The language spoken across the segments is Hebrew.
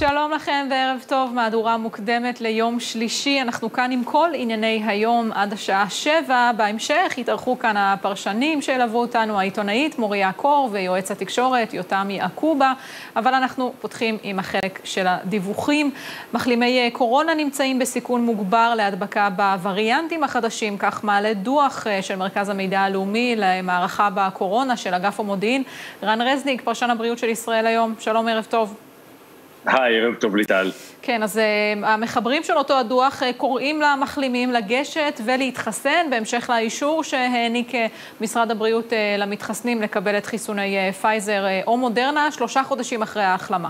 שלום לכם וערב טוב, מהדורה מוקדמת ליום שלישי. אנחנו כאן עם כל ענייני היום עד השעה 7. בהמשך יתארחו כאן הפרשנים שילוו אותנו, העיתונאית מוריה קור ויועץ התקשורת יותם יעקובה. אבל אנחנו פותחים עם החלק של הדיווחים. מחלימי קורונה נמצאים בסיכון מוגבר להדבקה בווריאנטים החדשים, כך מעלה דוח של מרכז המידע הלאומי למערכה בקורונה של אגף המודיעין. רן רזניק, פרשן הבריאות של ישראל היום. שלום, ערב טוב. היי, ערב טוב ליטל. כן, אז המחברים של אותו הדוח קוראים למחלימים לגשת ולהתחסן, בהמשך לאישור שהעניק משרד הבריאות למתחסנים לקבל את חיסוני פייזר או מודרנה 3 חודשים אחרי ההחלמה.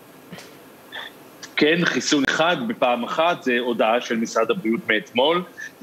כן, חיסון אחד בפעם אחת, זה הודעה של משרד הבריאות מאתמול,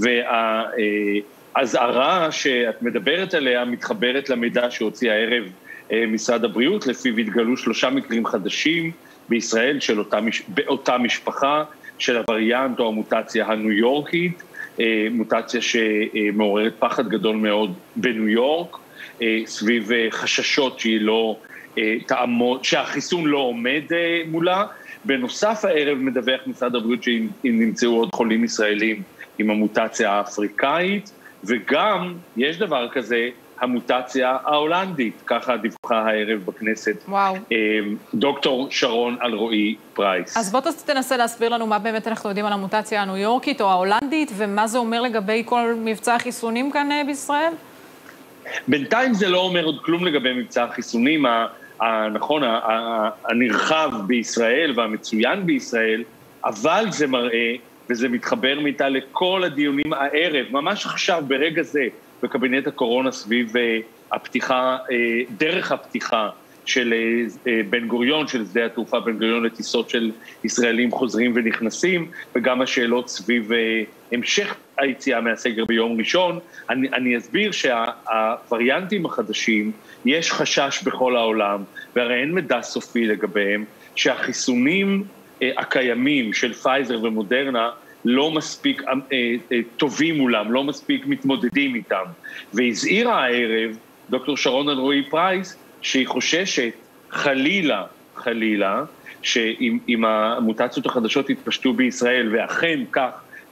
והאזהרה שאת מדברת עליה מתחברת למידע שהוציא הערב משרד הבריאות, לפיו התגלו 3 מקרים חדשים בישראל של באותה משפחה של הווריאנט או המוטציה הניו יורקית, מוטציה שמעוררת פחד גדול מאוד בניו יורק, סביב חששות שהיא לא תעמוד, שהחיסון לא עומד מולה. בנוסף הערב מדווח משרד הבריאות שנמצאו עוד חולים ישראלים עם המוטציה האפריקאית, וגם יש דבר כזה, המוטציה ההולנדית, ככה דיווחה הערב בכנסת. וואו. דוקטור שרון אלרועי פרייס. אז בוא תנסה להסביר לנו מה באמת אנחנו יודעים על המוטציה הניו יורקית או ההולנדית, ומה זה אומר לגבי כל מבצע החיסונים כאן בישראל? בינתיים זה לא אומר עוד כלום לגבי מבצע החיסונים, נכון, הנרחב בישראל והמצוין בישראל, אבל זה מראה, וזה מתחבר מיטה לכל הדיונים הערב, ממש עכשיו ברגע זה, בקבינט הקורונה סביב הפתיחה, דרך הפתיחה של בן גוריון, של שדה התעופה בן גוריון לטיסות של ישראלים חוזרים ונכנסים, וגם השאלות סביב המשך היציאה מהסגר ביום ראשון. אני אסביר שהווריאנטים החדשים, יש חשש בכל העולם, והרי אין מידע סופי לגביהם, שהחיסונים הקיימים של פייזר ומודרנה, לא מספיק טובים מולם, לא מספיק מתמודדים איתם. והזהירה הערב דוקטור שרון אלרועי פרייס, שהיא חוששת חלילה, שאם המוטציות החדשות יתפשטו בישראל, ואכן כך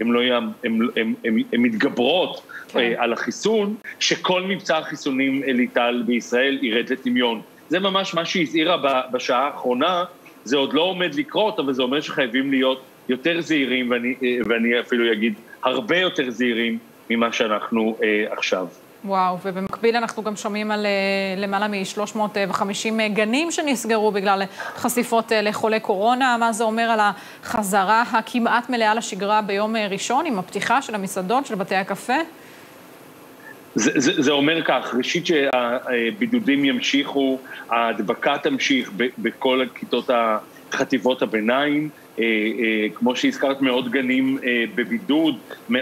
הן מתגברות על החיסון, שכל מבצע החיסונים ליטל בישראל ירד לטמיון. זה ממש מה שהזהירה בשעה האחרונה, זה עוד לא עומד לקרות, אבל זה אומר שחייבים להיות יותר זהירים, ואני אפילו אגיד הרבה יותר זהירים ממה שאנחנו עכשיו. וואו, ובמקביל אנחנו גם שומעים על למעלה מ-350 גנים שנסגרו בגלל חשיפות לחולי קורונה. מה זה אומר על החזרה הכמעט מלאה לשגרה ביום ראשון עם הפתיחה של המסעדות, של בתי הקפה? זה אומר כך, ראשית שהבידודים ימשיכו, ההדבקה תמשיך בכל כיתות חטיבות הביניים, כמו שהזכרת, מאות גנים בבידוד,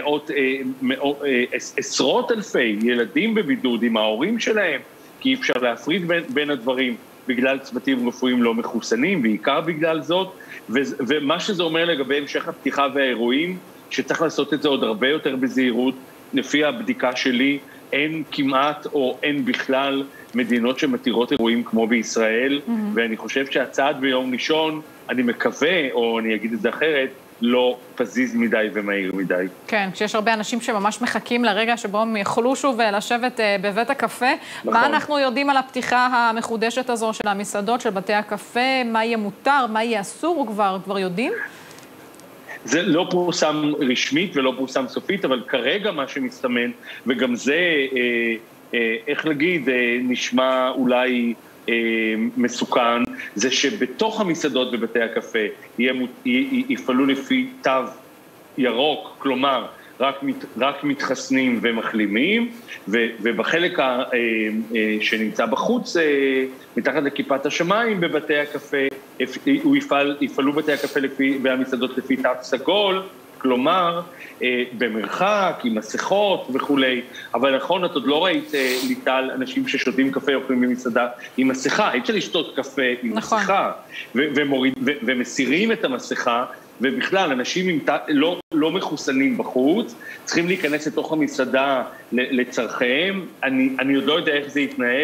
עשרות אלפי ילדים בבידוד עם ההורים שלהם, כי אי אפשר להפריד בין הדברים בגלל צוותים רפואיים לא מחוסנים, בעיקר בגלל זאת, ומה שזה אומר לגבי המשך הפתיחה והאירועים, שצריך לעשות את זה עוד הרבה יותר בזהירות. לפי הבדיקה שלי, אין כמעט או אין בכלל מדינות שמתירות אירועים כמו בישראל, ואני חושב שהצעד ביום ראשון, אני מקווה, או אני אגיד את זה אחרת, לא פזיז מדי ומהיר מדי. כן, כשיש הרבה אנשים שממש מחכים לרגע שבו הם יוכלו שוב לשבת בבית הקפה. נכון. מה אנחנו יודעים על הפתיחה המחודשת הזו של המסעדות, של בתי הקפה? מה יהיה מותר, מה יהיה אסור, כבר יודעים? זה לא פורסם רשמית ולא פורסם סופית, אבל כרגע מה שמסתמן, וגם זה, איך להגיד, נשמע אולי מסוכן, זה שבתוך המסעדות בבתי הקפה יפעלו לפי תו ירוק, כלומר, רק מתחסנים ומחלימים, ובחלק שנמצא בחוץ, מתחת לכיפת השמיים בבתי הקפה, יפעלו בתי הקפה והמסעדות לפי תו סגול, כלומר, במרחק, עם מסכות וכולי. אבל נכון, את עוד לא ראית ליטל אנשים ששותים קפה אוכלים במסעדה עם מסכה, אי אפשר לשתות קפה עם מסכה, ומסירים את המסכה, ובכלל, אנשים לא מחוסנים בחוץ, צריכים להיכנס לתוך המסעדה לצרכיהם. אני עוד לא יודע איך זה יתנהל,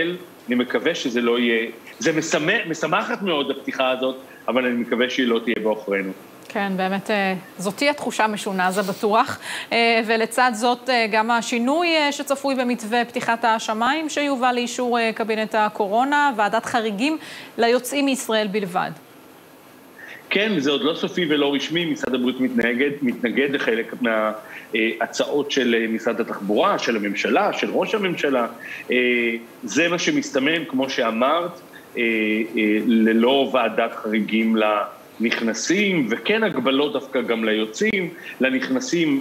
אני מקווה שזה לא יהיה, זה משמחת מאוד הפתיחה הזאת, אבל אני מקווה שהיא לא תהיה בעוכרינו. כן, באמת, זאת תהיה תחושה משונה, זה בטוח. ולצד זאת, גם השינוי שצפוי במתווה פתיחת השמיים, שיובא לאישור קבינט הקורונה, ועדת חריגים ליוצאים מישראל בלבד. כן, זה עוד לא סופי ולא רשמי, משרד הבריאות מתנגד לחלק מההצעות של משרד התחבורה, של הממשלה, של ראש הממשלה. זה מה שמסתמן, כמו שאמרת, ללא ועדת חריגים לנכנסים, וכן הגבלות דווקא גם ליוצאים, לנכנסים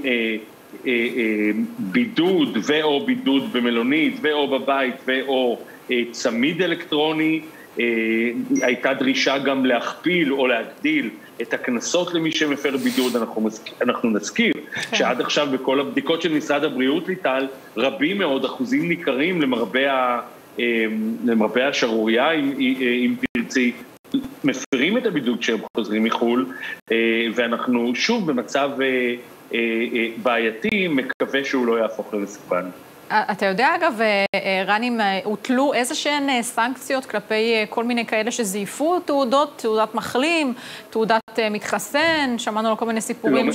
בידוד ואו בידוד במלונית ואו בבית ואו צמיד אלקטרוני. הייתה דרישה גם להכפיל או להגדיל את הכנסות למי שמפר בידוד. אנחנו נזכיר שעד עכשיו בכל הבדיקות של משרד הבריאות ליטל, רבים מאוד, אחוזים ניכרים למרבה השערוריה, אם תרצי, מפרים את הבידוד כשהם חוזרים מחול, ואנחנו שוב במצב בעייתי, מקווה שהוא לא יהפוך למסוכן. אתה יודע, אגב, רן, אם הוטלו איזשהן סנקציות כלפי כל מיני כאלה שזייפו תעודת מחלים, תעודת מתחסן, שמענו על כל מיני סיפורים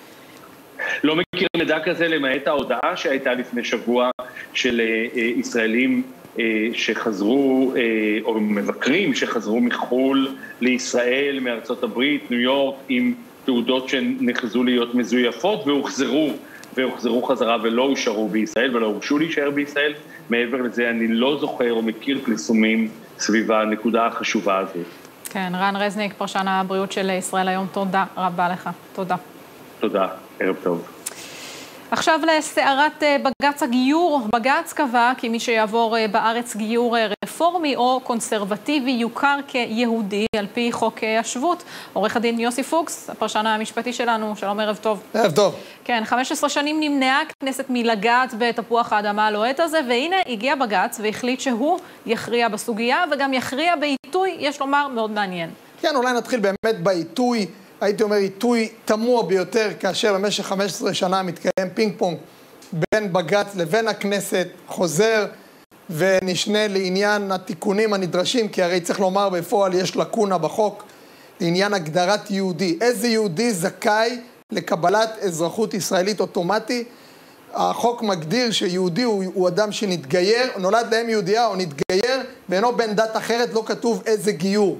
לא מכיר מידע כזה, למעט ההודעה שהייתה לפני שבוע של ישראלים שחזרו, או מבקרים שחזרו מחול לישראל, מארצות הברית, ניו יורק, עם תעודות שנחזו להיות מזויפות והוחזרו חזרה ולא הושארו בישראל ולא הורשו להישאר בישראל. מעבר לזה אני לא זוכר או מכיר פרסומים סביב הנקודה החשובה הזאת. כן, רן רזניק, פרשן הבריאות של ישראל היום, תודה רבה לך. תודה. תודה, ערב טוב. עכשיו לסערת בג"ץ הגיור. בג"ץ קבע כי מי שיעבור בארץ גיור רפורמי או קונסרבטיבי יוכר כיהודי על פי חוק השבות. עורך הדין יוסי פוקס, הפרשן המשפטי שלנו, שלום, ערב טוב. ערב טוב. כן, 15 שנים נמנעה הכנסת מלגעת בתפוח האדמה הלוהט הזה, והנה הגיע בג"ץ והחליט שהוא יכריע בסוגיה וגם יכריע בעיתוי, יש לומר, מאוד מעניין. כן, אולי נתחיל באמת בעיתוי. הייתי אומר עיתוי תמוה ביותר, כאשר במשך 15 שנה מתקיים פינג פונג בין בג"ץ לבין הכנסת, חוזר ונשנה לעניין התיקונים הנדרשים, כי הרי צריך לומר בפועל יש לקונה בחוק לעניין הגדרת יהודי. איזה יהודי זכאי לקבלת אזרחות ישראלית אוטומטי? החוק מגדיר שיהודי הוא אדם שנתגייר, נולד להם יהודייה או נתגייר, ואינו בן דת אחרת, לא כתוב איזה גיור.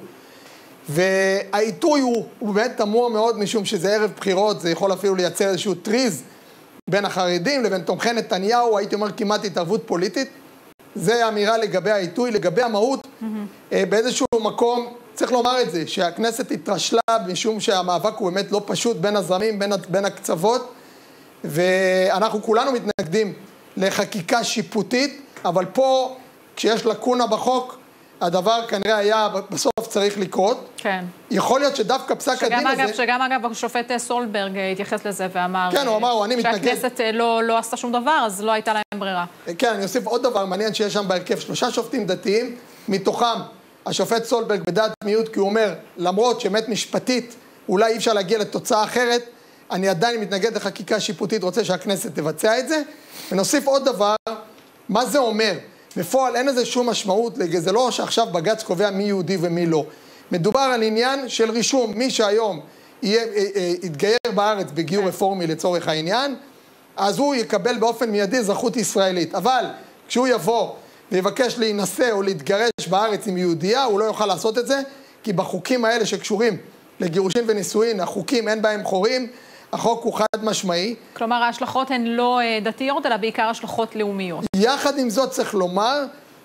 והעיתוי הוא באמת תמוה מאוד, משום שזה ערב בחירות, זה יכול אפילו לייצר איזשהו טריז בין החרדים לבין תומכי נתניהו, הייתי אומר כמעט התערבות פוליטית. זה אמירה לגבי העיתוי, לגבי המהות. באיזשהו מקום צריך לומר את זה, שהכנסת התרשלה משום שהמאבק הוא באמת לא פשוט בין הזרמים, בין הקצוות, ואנחנו כולנו מתנגדים לחקיקה שיפוטית, אבל פה כשיש לקונה בחוק, הדבר כנראה היה בסוף צריך לקרות. כן. יכול להיות שדווקא פסק הדין הזה... שגם אגב, השופט סולברג התייחס לזה ואמר... כן, הוא אמר, אני מתנגד... שהכנסת לא עשתה שום דבר, אז לא הייתה להם ברירה. כן, אני אוסיף עוד דבר מעניין שיש שם בהרכב 3 שופטים דתיים, מתוכם השופט סולברג בדעת מיעוט, כי הוא אומר, למרות שבאמת משפטית אולי אי אפשר להגיע לתוצאה אחרת, אני עדיין מתנגד לחקיקה שיפוטית, רוצה שהכנסת תבצע את זה. ונוסיף עוד דבר, מה זה אומר? בפועל אין לזה שום משמעות, זה לא שעכשיו בג"ץ קובע מי יהודי ומי לא. מדובר על עניין של רישום, מי שהיום יתגייר בארץ בגיור רפורמי לצורך העניין, אז הוא יקבל באופן מיידי אזרחות ישראלית. אבל כשהוא יבוא ויבקש להינשא או להתגרש בארץ עם יהודייה, הוא לא יוכל לעשות את זה, כי בחוקים האלה שקשורים לגירושין ונישואין, החוקים אין בהם חורים, החוק הוא חד משמעי. כלומר, ההשלכות הן לא דתיות, אלא בעיקר השלכות לאומיות. יחד עם זאת צריך לומר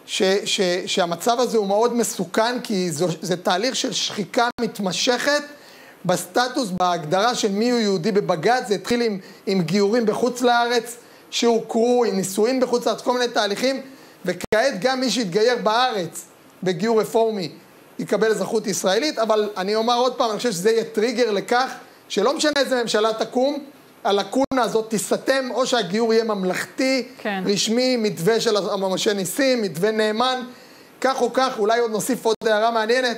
שהמצב הזה הוא מאוד מסוכן, כי זה תהליך של שחיקה מתמשכת בסטטוס, בהגדרה של מי הוא יהודי בבג"ץ. זה התחיל עם גיורים בחוץ לארץ, שהוכרו עם נישואין בחוץ לארץ, כל מיני תהליכים, וכעת גם מי שהתגייר בארץ בגיור רפורמי יקבל אזרחות ישראלית. אבל אני אומר עוד פעם, אני חושב שזה יהיה טריגר לכך, שלא משנה איזה ממשלה תקום, הלקונה הזאת תסתם, או שהגיור יהיה ממלכתי, כן. רשמי, מתווה של משה ניסים, מתווה נאמן, כך או כך. אולי עוד נוסיף עוד הערה מעניינת,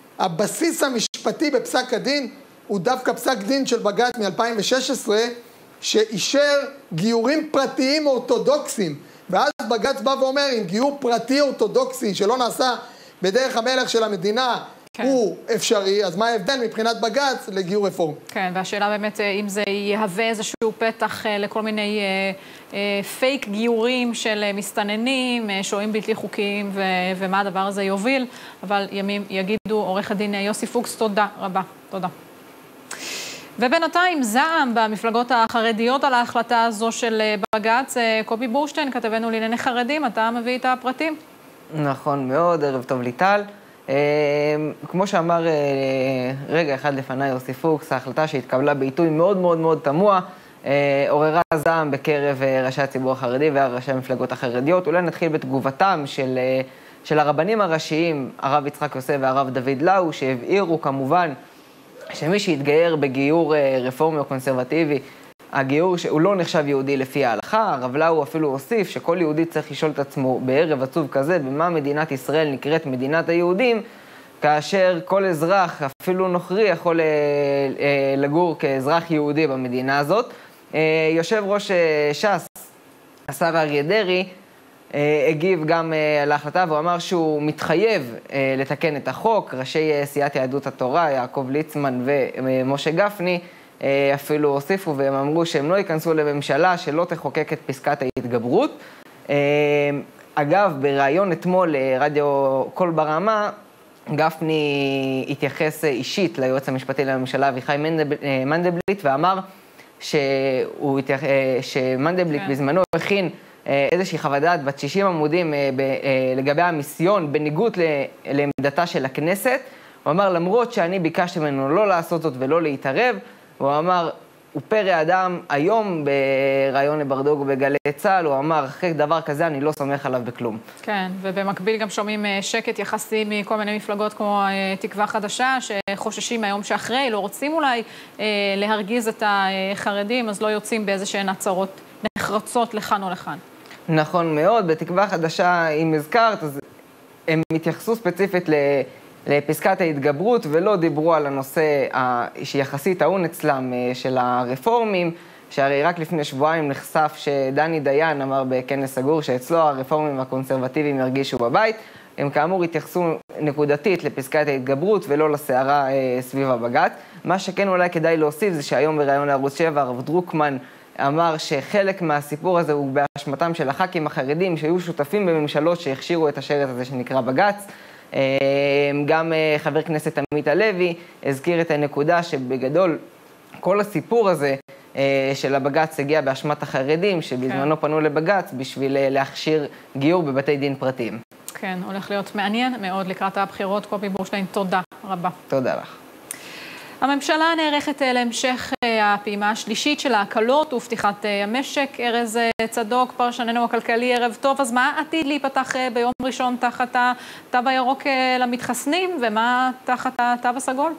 שהבסיס המשפטי בפסק הדין, הוא דווקא פסק דין של בג"ץ מ-2016, שאישר גיורים פרטיים אורתודוקסיים, ואז בג"ץ בא ואומר, אם גיור פרטי אורתודוקסי שלא נעשה בדרך המלך של המדינה, כן. הוא אפשרי, אז מה ההבדל מבחינת בג"ץ לגיור רפורמי? כן, והשאלה באמת אם זה יהווה איזשהו פתח לכל מיני פייק גיורים של מסתננים, שוהים בלתי חוקיים, ומה הדבר הזה יוביל, אבל ימים יגידו. עורך הדין יוסי פוקס, תודה רבה. תודה. ובינתיים זעם במפלגות החרדיות על ההחלטה הזו של בג"ץ. קובי בורשטיין, כתבנו לענייני חרדים, אתה מביא את הפרטים? נכון מאוד, ערב טוב ליטל. כמו שאמר רגע אחד לפני יוסי פוקס, ההחלטה שהתקבלה בעיתוי מאוד מאוד מאוד תמוה, עוררה זעם בקרב ראשי הציבור החרדי וראשי המפלגות החרדיות. אולי נתחיל בתגובתם של הרבנים הראשיים, הרב יצחק יוסף והרב דוד לאו, שהבהירו כמובן שמי שהתגייר בגיור רפורמי או קונסרבטיבי, הגיור שהוא לא נחשב יהודי לפי ההלכה. הרב לאו אפילו הוסיף שכל יהודי צריך לשאול את עצמו בערב עצוב כזה, במה מדינת ישראל נקראת מדינת היהודים, כאשר כל אזרח, אפילו נוכרי, יכול לגור כאזרח יהודי במדינה הזאת. יושב ראש ש"ס, השר אריה דרעי, הגיב גם להחלטה והוא אמר שהוא מתחייב לתקן את החוק. ראשי סיעת יהדות התורה, יעקב ליצמן ומשה גפני, אפילו הוסיפו והם אמרו שהם לא ייכנסו לממשלה שלא תחוקק את פסקת ההתגברות. אגב, בראיון אתמול לרדיו קול ברמה, גפני התייחס אישית ליועץ המשפטי לממשלה אביחי מנדלבליט ואמר שמנדלבליט בזמנו הכין איזושהי חוות דעת בת 60 עמודים לגבי המיסיון בניגוד לעמדתה של הכנסת. הוא אמר, למרות שאני ביקשתי ממנו לא לעשות זאת ולא להתערב, הוא אמר, הוא פרא אדם. היום ברעיון לברדוגו בגלי צה"ל, הוא אמר, אחרי דבר כזה אני לא סומך עליו בכלום. כן, ובמקביל גם שומעים שקט יחסי מכל מיני מפלגות כמו תקווה חדשה, שחוששים מהיום שאחרי, לא רוצים אולי להרגיז את החרדים, אז לא יוצאים באיזשהן הצהרות נחרצות לכאן או לכאן. נכון מאוד, בתקווה חדשה, אם הזכרת, אז הם התייחסו ספציפית לפסקת ההתגברות, ולא דיברו על הנושא שיחסית טעון אצלם של הרפורמים, שהרי רק לפני שבועיים נחשף שדני דיין אמר בכנס סגור שאצלו הרפורמים והקונסרבטיביים ירגישו בבית. הם כאמור התייחסו נקודתית לפסקת ההתגברות ולא לסערה סביב הבג"ץ. מה שכן אולי כדאי להוסיף זה שהיום בראיון לערוץ 7 הרב דרוקמן אמר שחלק מהסיפור הזה הוא באשמתם של הח"כים החרדים שהיו שותפים בממשלות שהכשירו את השרץ הזה שנקרא בג"ץ. גם חבר כנסת עמית הלוי הזכיר את הנקודה שבגדול כל הסיפור הזה של הבג"ץ הגיע באשמת החרדים שבזמנו פנו לבג"ץ בשביל להכשיר גיור בבתי דין פרטיים. כן, הולך להיות מעניין מאוד לקראת הבחירות. קובי בורשטיין, תודה רבה. תודה לך. הממשלה נערכת להמשך הפעימה השלישית של ההקלות ופתיחת המשק. ארז צדוק, פרשננו הכלכלי, ערב טוב. אז מה עתיד להיפתח ביום ראשון תחת התו הירוק למתחסנים, ומה תחת התו הסגול?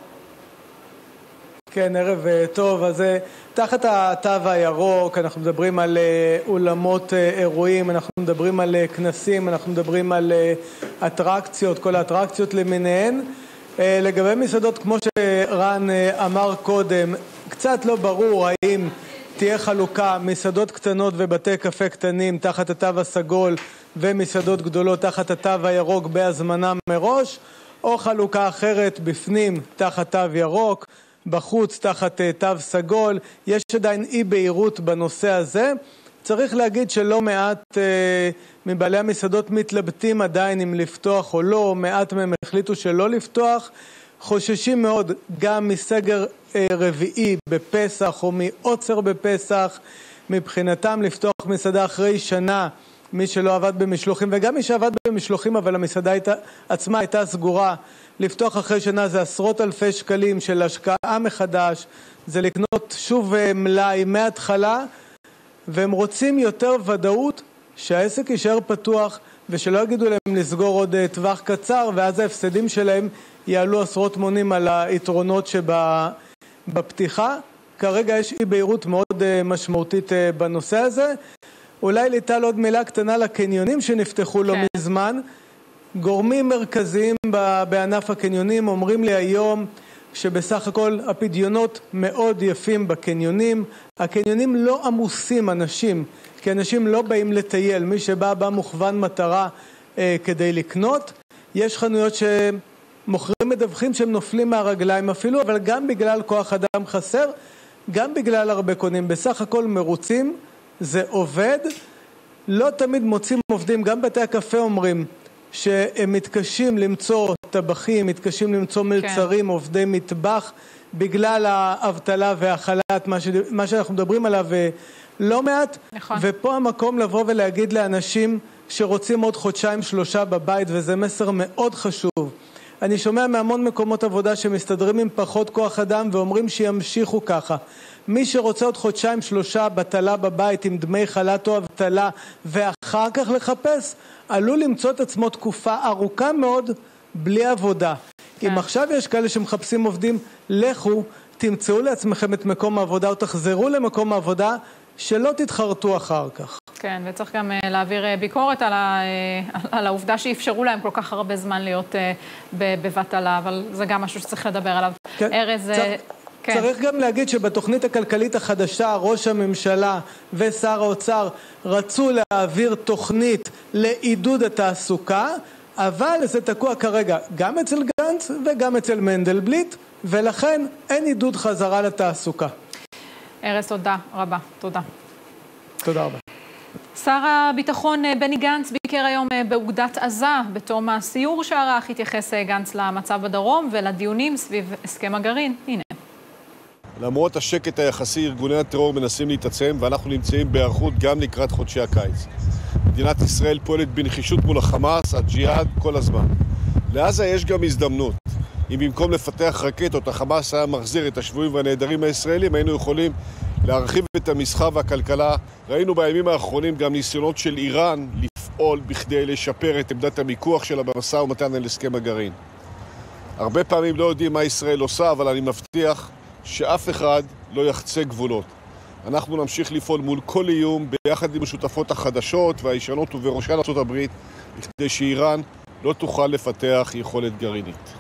כן, ערב טוב. אז תחת התו הירוק אנחנו מדברים על אולמות אירועים, אנחנו מדברים על כנסים, אנחנו מדברים על אטרקציות, כל האטרקציות למיניהן. לגבי מסעדות, כמו שרן אמר קודם, קצת לא ברור האם תהיה חלוקה מסעדות קטנות ובתי קפה קטנים תחת התו הסגול ומסעדות גדולות תחת התו הירוק בהזמנה מראש, או חלוקה אחרת בפנים תחת תו ירוק, בחוץ תחת תו סגול. יש עדיין אי בהירות בנושא הזה. צריך להגיד שלא מעט מבעלי המסעדות מתלבטים עדיין אם לפתוח או לא, מעט מהם החליטו שלא לפתוח, חוששים מאוד גם מסגר רביעי בפסח או מעוצר בפסח. מבחינתם לפתוח מסעדה אחרי שנה, מי שלא עבד במשלוחים וגם מי שעבד במשלוחים אבל המסעדה עצמה הייתה סגורה, לפתוח אחרי שנה זה עשרות אלפי שקלים של השקעה מחדש, זה לקנות שוב מלאי מההתחלה, והם רוצים יותר ודאות שהעסק יישאר פתוח ושלא יגידו להם לסגור עוד טווח קצר ואז ההפסדים שלהם יעלו עשרות מונים על היתרונות שבפתיחה. כרגע יש אי בהירות מאוד משמעותית בנושא הזה. אולי ליטל עוד מילה קטנה לקניונים שנפתחו לא מזמן. גורמים מרכזיים בענף הקניונים אומרים לי היום שבסך הכל הפדיונות מאוד יפים בקניונים. הקניונים לא עמוסים אנשים, כי אנשים לא באים לטייל. מי שבא מוכוון מטרה כדי לקנות. יש חנויות שמוכרים מדווחים שהם נופלים מהרגליים אפילו, אבל גם בגלל כוח אדם חסר, גם בגלל הרבה קונים. בסך הכל מרוצים, זה עובד. לא תמיד מוצאים עובדים, גם בתי הקפה אומרים שהם מתקשים למצוא טבחים, מתקשים למצוא מלצרים, כן. עובדי מטבח, בגלל האבטלה והחל"ת, מה שאנחנו מדברים עליו לא מעט. נכון. ופה המקום לבוא ולהגיד לאנשים שרוצים עוד חודשיים שלושה בבית, וזה מסר מאוד חשוב. אני שומע מהמון מקומות עבודה שמסתדרים עם פחות כוח אדם ואומרים שימשיכו ככה. מי שרוצה עוד חודשיים שלושה בטלה בבית עם דמי חל"ת או אבטלה ואחר כך לחפש, עלול למצוא את עצמו תקופה ארוכה מאוד בלי עבודה. אם עכשיו יש כאלה שמחפשים עובדים, לכו, תמצאו לעצמכם את מקום העבודה או תחזרו למקום העבודה, שלא תתחרטו אחר כך. כן, וצריך גם להעביר ביקורת על העובדה שאפשרו להם כל כך הרבה זמן להיות בבטלה, אבל זה גם משהו שצריך לדבר עליו. כן. ארז... כן. צריך גם להגיד שבתוכנית הכלכלית החדשה, ראש הממשלה ושר האוצר רצו להעביר תוכנית לעידוד התעסוקה, אבל זה תקוע כרגע גם אצל גנץ וגם אצל מנדלבליט, ולכן אין עידוד חזרה לתעסוקה. ארז, תודה רבה. תודה. תודה רבה. שר הביטחון בני גנץ ביקר היום באוגדת עזה. בתום הסיור שערך התייחס גנץ למצב בדרום ולדיונים סביב הסכם הגרעין. הנה. למרות השקט היחסי, ארגוני הטרור מנסים להתעצם, ואנחנו נמצאים בהיערכות גם לקראת חודשי הקיץ. מדינת ישראל פועלת בנחישות מול החמאס, הג'יהאד, כל הזמן. לעזה יש גם הזדמנות. אם במקום לפתח רקטות, החמאס היה מחזיר את השבויים והנעדרים הישראלים, היינו יכולים להרחיב את המסחר והכלכלה. ראינו בימים האחרונים גם ניסיונות של איראן לפעול בכדי לשפר את עמדת המיקוח שלה במשא ומתן על הסכם הגרעין. הרבה פעמים לא יודעים מה ישראל עושה, אבל אני מבטיח שאף אחד לא יחצה גבולות. אנחנו נמשיך לפעול מול כל איום ביחד עם השותפות החדשות והישנות ובראשן ארצות הברית, כדי שאיראן לא תוכל לפתח יכולת גרעינית.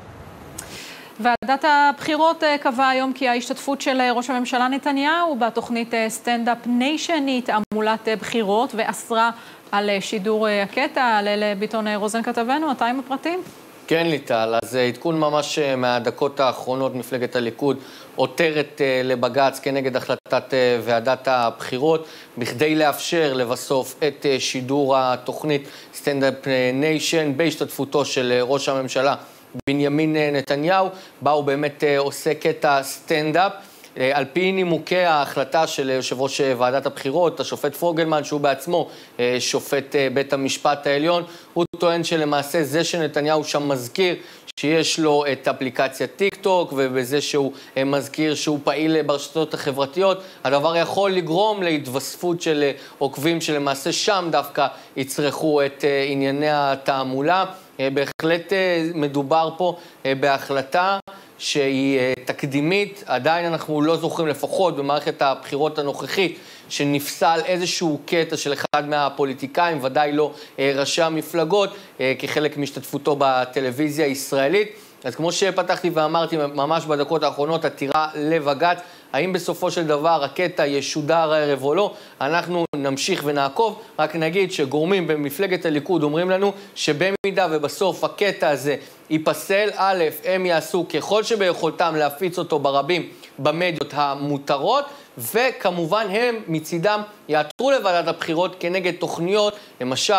ועדת הבחירות קבעה היום כי ההשתתפות של ראש הממשלה נתניהו בתוכנית סטנדאפ ניישן היא תעמולת בחירות ואסרה על שידור הקטע. ליל ביטון רוזן כתבנו, אתה עם הפרטים? כן ליטל, אז עדכון ממש מהדקות האחרונות, מפלגת הליכוד עותרת לבג"ץ כנגד החלטת ועדת הבחירות, בכדי לאפשר לבסוף את שידור התוכנית סטנדאפ ניישן בהשתתפותו של ראש הממשלה בנימין נתניהו, בה הוא באמת עושה קטע סטנדאפ. על פי נימוקי ההחלטה של יושב ראש ועדת הבחירות, השופט פוגלמן, שהוא בעצמו שופט בית המשפט העליון, הוא טוען שלמעשה זה שנתניהו שם מזכיר שיש לו את אפליקציית טיק טוק, ובזה שהוא מזכיר שהוא פעיל ברשתות החברתיות, הדבר יכול לגרום להתווספות של עוקבים שלמעשה שם דווקא יצרכו את ענייני התעמולה. בהחלט מדובר פה בהחלטה שהיא תקדימית, עדיין אנחנו לא זוכרים לפחות במערכת הבחירות הנוכחית שנפסל איזשהו קטע של אחד מהפוליטיקאים, ודאי לא ראשי המפלגות, כחלק משתתפותו בטלוויזיה הישראלית. אז כמו שפתחתי ואמרתי ממש בדקות האחרונות, עתירה לבג"ץ, האם בסופו של דבר הקטע ישודר הערב או לא, אנחנו נמשיך ונעקוב. רק נגיד שגורמים במפלגת הליכוד אומרים לנו שבמידה ובסוף הקטע הזה ייפסל, א', הם יעשו ככל שביכולתם להפיץ אותו ברבים במדיות המותרות, וכמובן הם מצידם יעתרו לוועדת הבחירות כנגד תוכניות, למשל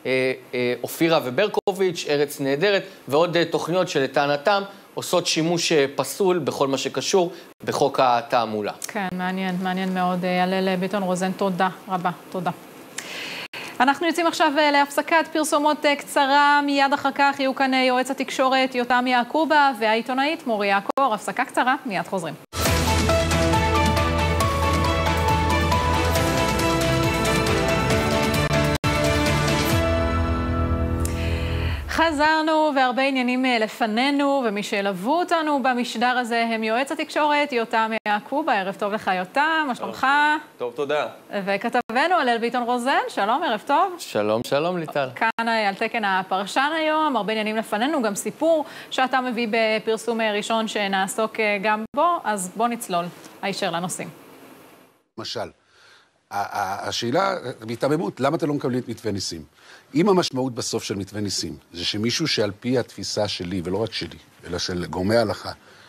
אופירה וברקוביץ', ארץ נהדרת, ועוד תוכניות שלטענתם עושות שימוש פסול בכל מה שקשור בחוק התעמולה. כן, מעניין מאוד. הלל ביטון רוזן, תודה רבה, תודה. אנחנו יוצאים עכשיו להפסקת פרסומות קצרה, מיד אחר כך יהיו כאן יועץ התקשורת יותם יעקובה והעיתונאית מוריה קור. הפסקה קצרה, מיד חוזרים. חזרנו והרבה עניינים לפנינו, ומי שילוו אותנו במשדר הזה הם יועץ התקשורת יותם יעקובה. ערב טוב לך יותם, מה שלומך? טוב, תודה. וכתבנו הלל ביטון רוזן, שלום, ערב טוב. שלום, שלום ליטל. כאן על תקן הפרשן היום, הרבה עניינים לפנינו, גם סיפור שאתה מביא בפרסום ראשון שנעסוק גם בו, אז בוא נצלול הישר לנושאים. למשל, השאלה, בהתעממות, למה אתה לא מקבלים את מתווה ניסים? אם המשמעות בסוף של מתווה ניסים, זה שמישהו שעל פי התפיסה שלי, ולא רק שלי, אלא של גורמי ההלכה,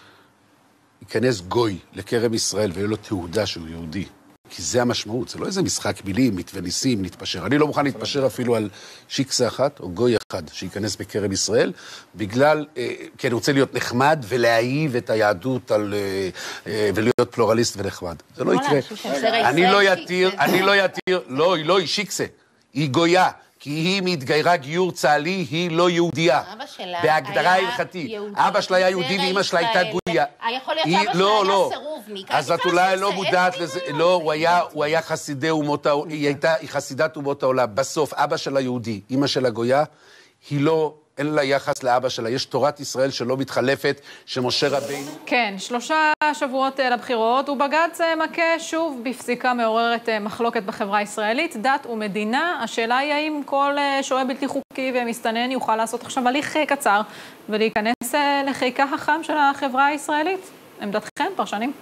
ייכנס גוי לכרם ישראל ויהיה לו תעודה שהוא יהודי, כי זה המשמעות, זה לא איזה משחק מילים, מתווה ניסים, נתפשר. אני לא מוכן להתפשר אפילו על שיקסה אחת או גוי אחד שייכנס בכרם ישראל, בגלל, כי אני רוצה להיות נחמד ולהאהיב את היהדות ולהיות פלורליסט ונחמד. זה לא יקרה. אני לא יתיר, לא, היא שיקסה, היא גויה. כי היא מתגיירה גיור צה"לי, היא לא יהודייה. אבא שלה בהגדרה הלכתית. אבא שלה היה יהודי ואמא שלה הייתה גויה. יכול להיות שאבא שלה היה סירוב. אז את אולי לא מודעת לזה. לא, הוא היה חסידי אומות העולם. היא חסידת אומות העולם. בסוף, אבא שלה יהודי, אמא שלה גויה, היא לא... אין לה יחס לאבא שלה. יש תורת ישראל שלא מתחלפת, שמשה רבינו... כן, 3 שבועות לבחירות, ובג"ץ מכה שוב בפסיקה מעוררת מחלוקת בחברה הישראלית, דת ומדינה. השאלה היא האם כל שוהה בלתי חוקי ומסתנן יוכל לעשות עכשיו הליך קצר, ולהיכנס לחיקה החם של החברה הישראלית. עמדתכם, פרשנים?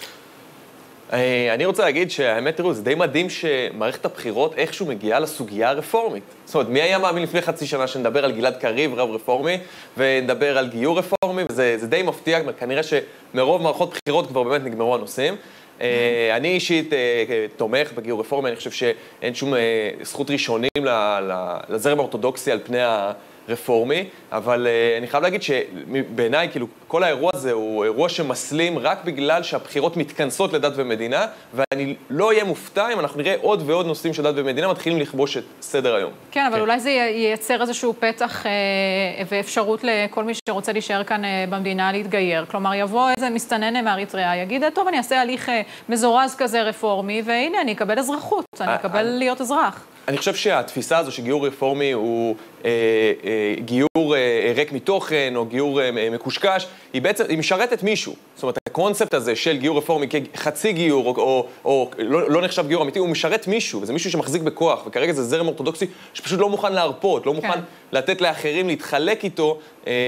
אני רוצה להגיד שהאמת, תראו, זה די מדהים שמערכת הבחירות איכשהו מגיעה לסוגיה הרפורמית. זאת אומרת, מי היה מאמין לפני חצי שנה שנדבר על גלעד קריב, רב רפורמי, ונדבר על גיור רפורמי, וזה די מפתיע, כנראה שמרוב מערכות בחירות כבר באמת נגמרו הנושאים. אני אישית תומך בגיור רפורמי, אני חושב שאין שום זכות ראשונים לזרם האורתודוקסי על פני הרפורמי, אבל אני חייב להגיד שבעיניי, כאילו, כל האירוע הזה הוא אירוע שמסלים רק בגלל שהבחירות מתכנסות לדת ומדינה, ואני לא אהיה מופתע אם אנחנו נראה עוד ועוד נושאים של דת ומדינה מתחילים לכבוש את סדר היום. כן, אבל אולי זה ייצר איזשהו פתח ואפשרות לכל מי שרוצה להישאר כאן במדינה להתגייר. כלומר, יבוא איזה מסתנן מאריתריאה, יגיד, טוב, אני אעשה הליך מזורז כזה רפורמי, והנה, אני אקבל אזרחות, אני אקבל להיות אזרח. אני חושב שהתפיסה הזו שגיור רפורמי הוא גיור ריק מתוכן או גיור מקושקש, היא בעצם, היא משרתת מישהו. זאת אומרת, הקונספט הזה של גיור רפורמי כחצי גיור או לא נחשב גיור אמיתי, הוא משרת מישהו, וזה מישהו שמחזיק בכוח, וכרגע זה זרם אורתודוקסי שפשוט לא מוכן להרפות, לא מוכן לתת לאחרים להתחלק איתו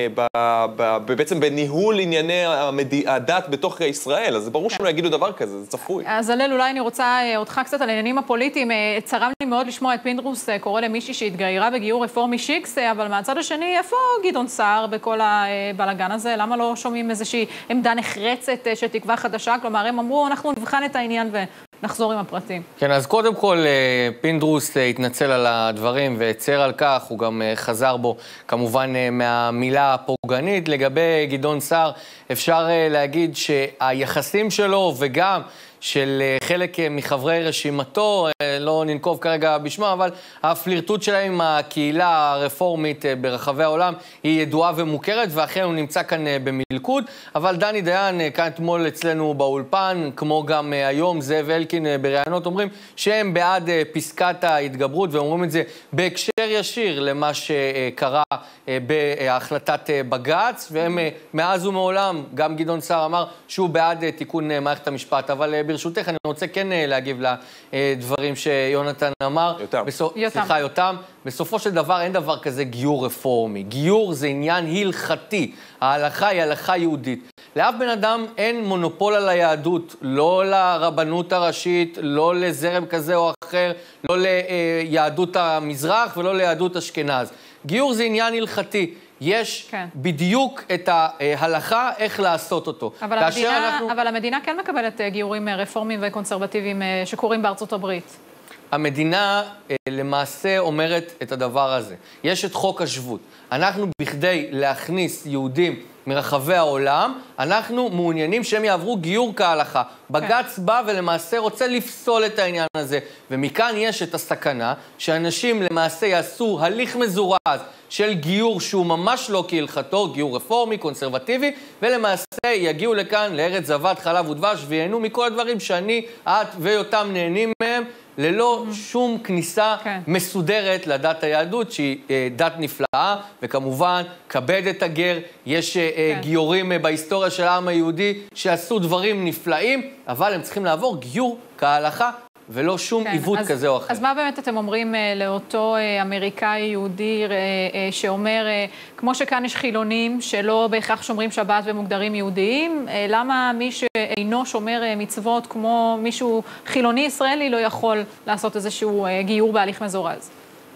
בעצם בניהול ענייני הדת בתוך ישראל. אז זה ברור שלא יגידו דבר כזה, זה צפוי. אז הלל, אולי אני רוצה אותך קצת על העניינים הפוליטיים. צרם לי מאוד לשמוע את פינדרוס קורא למישהי שהתגיירה בגיור רפורמי שיקס, אבל מהצד השני, איפה גדעון סער בכל הבלגן הזה? למה לא שומעים איזושהי עמדה נחרצת של תקווה חדשה? כלומר, הם אמרו, אנחנו נבחן את העניין ונחזור עם הפרטים. כן, אז קודם כל, פינדרוס התנצל על הדברים והצר על כך, הוא גם חזר בו כמובן מהמילה הפוגענית. לגבי גדעון סער, אפשר להגיד שהיחסים שלו וגם של חלק מחברי רשימתו, לא ננקוב כרגע בשמה, אבל הפלירטוט שלהם עם הקהילה הרפורמית ברחבי העולם היא ידועה ומוכרת, ואכן הוא נמצא כאן במלכוד. אבל דני דיין, כאן אתמול אצלנו באולפן, כמו גם היום זאב אלקין בראיונות, אומרים שהם בעד פסקת ההתגברות, ואומרים את זה בהקשר ישיר למה שקרה בהחלטת בג"ץ, והם מאז ומעולם, גם גדעון סער אמר שהוא בעד תיקון מערכת המשפט. אבל ברשותך, אני רוצה כן להגיב לדברים שיונתן אמר. סליחה, יותם. בסופו של דבר אין דבר כזה גיור רפורמי. גיור זה עניין הלכתי. ההלכה היא הלכה יהודית. לאף בן אדם אין מונופול על היהדות, לא לרבנות הראשית, לא לזרם כזה או אחר, לא ליהדות המזרח ולא ליהדות אשכנז. גיור זה עניין הלכתי. יש בדיוק את ההלכה איך לעשות אותו. אבל המדינה כן מקבלת גיורים רפורמיים וקונסרבטיביים שקורים בארצות הברית. המדינה למעשה אומרת את הדבר הזה. יש את חוק השבות. אנחנו בכדי להכניס יהודים מרחבי העולם, אנחנו מעוניינים שהם יעברו גיור כהלכה. בג"ץ בא ולמעשה רוצה לפסול את העניין הזה, ומכאן יש את הסכנה שאנשים למעשה יעשו הליך מזורז של גיור שהוא ממש לא כהלכתו, גיור רפורמי, קונסרבטיבי, ולמעשה יגיעו לכאן לארץ זבת חלב ודבש ויהנו מכל הדברים שאני, את ויותם נהנים מהם, ללא שום כניסה מסודרת לדת היהדות, שהיא דת נפלאה, וכמובן, כבד את הגר, יש גיורים בהיסטוריה של העם היהודי שעשו דברים נפלאים, אבל הם צריכים לעבור גיור כהלכה, ולא שום עיוות כזה או אחר. אז מה באמת אתם אומרים לאותו אמריקאי יהודי שאומר, כמו שכאן יש חילונים שלא בהכרח שומרים שבת ומוגדרים יהודיים, למה מי שאינו שומר מצוות כמו מישהו חילוני ישראלי לא יכול לעשות איזשהו גיור בהליך מזורז?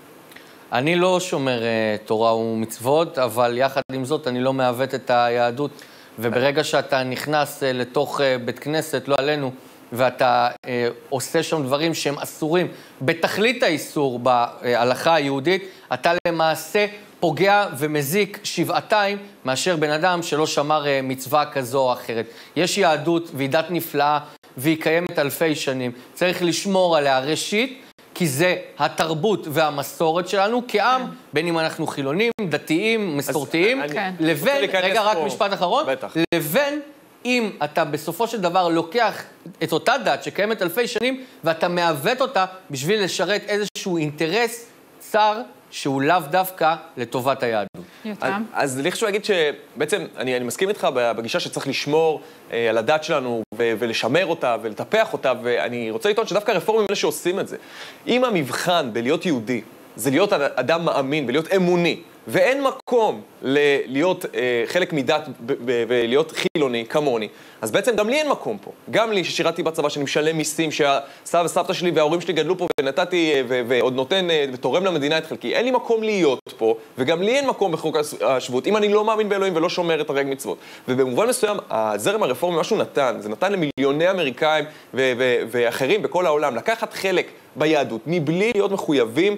אני לא שומר תורה ומצוות, אבל יחד עם זאת אני לא מעוות את היהדות, וברגע שאתה נכנס לתוך בית כנסת, לא עלינו, ואתה עושה שם דברים שהם אסורים בתכלית האיסור בהלכה היהודית, אתה למעשה פוגע ומזיק שבעתיים מאשר בן אדם שלא שמר מצווה כזו או אחרת. יש יהדות והיא דת נפלאה והיא קיימת אלפי שנים. צריך לשמור עליה ראשית, כי זה התרבות והמסורת שלנו כעם, בין אם אנחנו חילונים, דתיים, מסורתיים, לבין, רגע רק משפט אחרון, לבין אם אתה בסופו של דבר לוקח את אותה דת שקיימת אלפי שנים, ואתה מעוות אותה בשביל לשרת איזשהו אינטרס צר, שהוא לאו דווקא לטובת היהדות. אז לי חשוב להגיד שבעצם, אני מסכים איתך בגישה שצריך לשמור על הדת שלנו ולשמר אותה ולטפח אותה, ואני רוצה לטעון שדווקא הרפורמים אלה שעושים את זה. אם המבחן בלהיות יהודי זה להיות אדם מאמין ולהיות אמוני, ואין מקום להיות חלק מדת ולהיות חילוני כמוני, אז בעצם גם לי אין מקום פה. גם לי ששירתי בצבא, שאני משלם מיסים, שהסבא וסבתא שלי וההורים שלי גדלו פה ונתתי ועוד נותן ותורם למדינה את חלקי. אין לי מקום להיות פה, וגם לי אין מקום בחוק השבות, אם אני לא מאמין באלוהים ולא שומר את הרג מצוות. ובמובן מסוים, הזרם הרפורמי, משהו נתן, זה נתן למיליוני אמריקאים ואחרים בכל העולם, לקחת חלק ביהדות, מבלי להיות מחויבים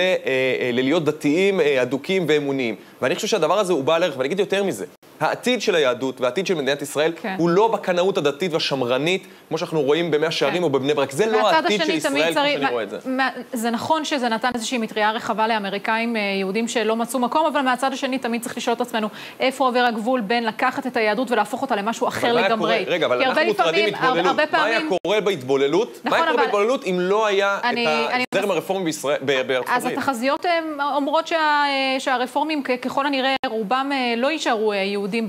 להיות דתיים, אדוקים ואמוניים. ואני חושב שהדבר הזה הוא בעל ערך, ואני אגיד יותר מזה. העתיד של היהדות והעתיד של מדינת ישראל הוא לא בקנאות הדתית והשמרנית, כמו שאנחנו רואים במאה שערים או בבני ברק. זה לא העתיד של ישראל, כמו שאני רואה את זה. זה נכון שזה נתן איזושהי מטריה רחבה לאמריקאים יהודים שלא מצאו מקום, אבל מהצד השני תמיד צריך לשאול את עצמנו איפה עובר הגבול בין לקחת את היהדות ולהפוך אותה למשהו אחר לגמרי. רגע, אבל אנחנו מוטרדים התבוללות. מה היה קורה בהתבוללות? מה היה קורה בהתבוללות אם לא היה את הזרם הרפורמי בארצות הברית? אז התחזיות אומרות שהרפורמים ככל הנראה רובם לא יישארו יהודים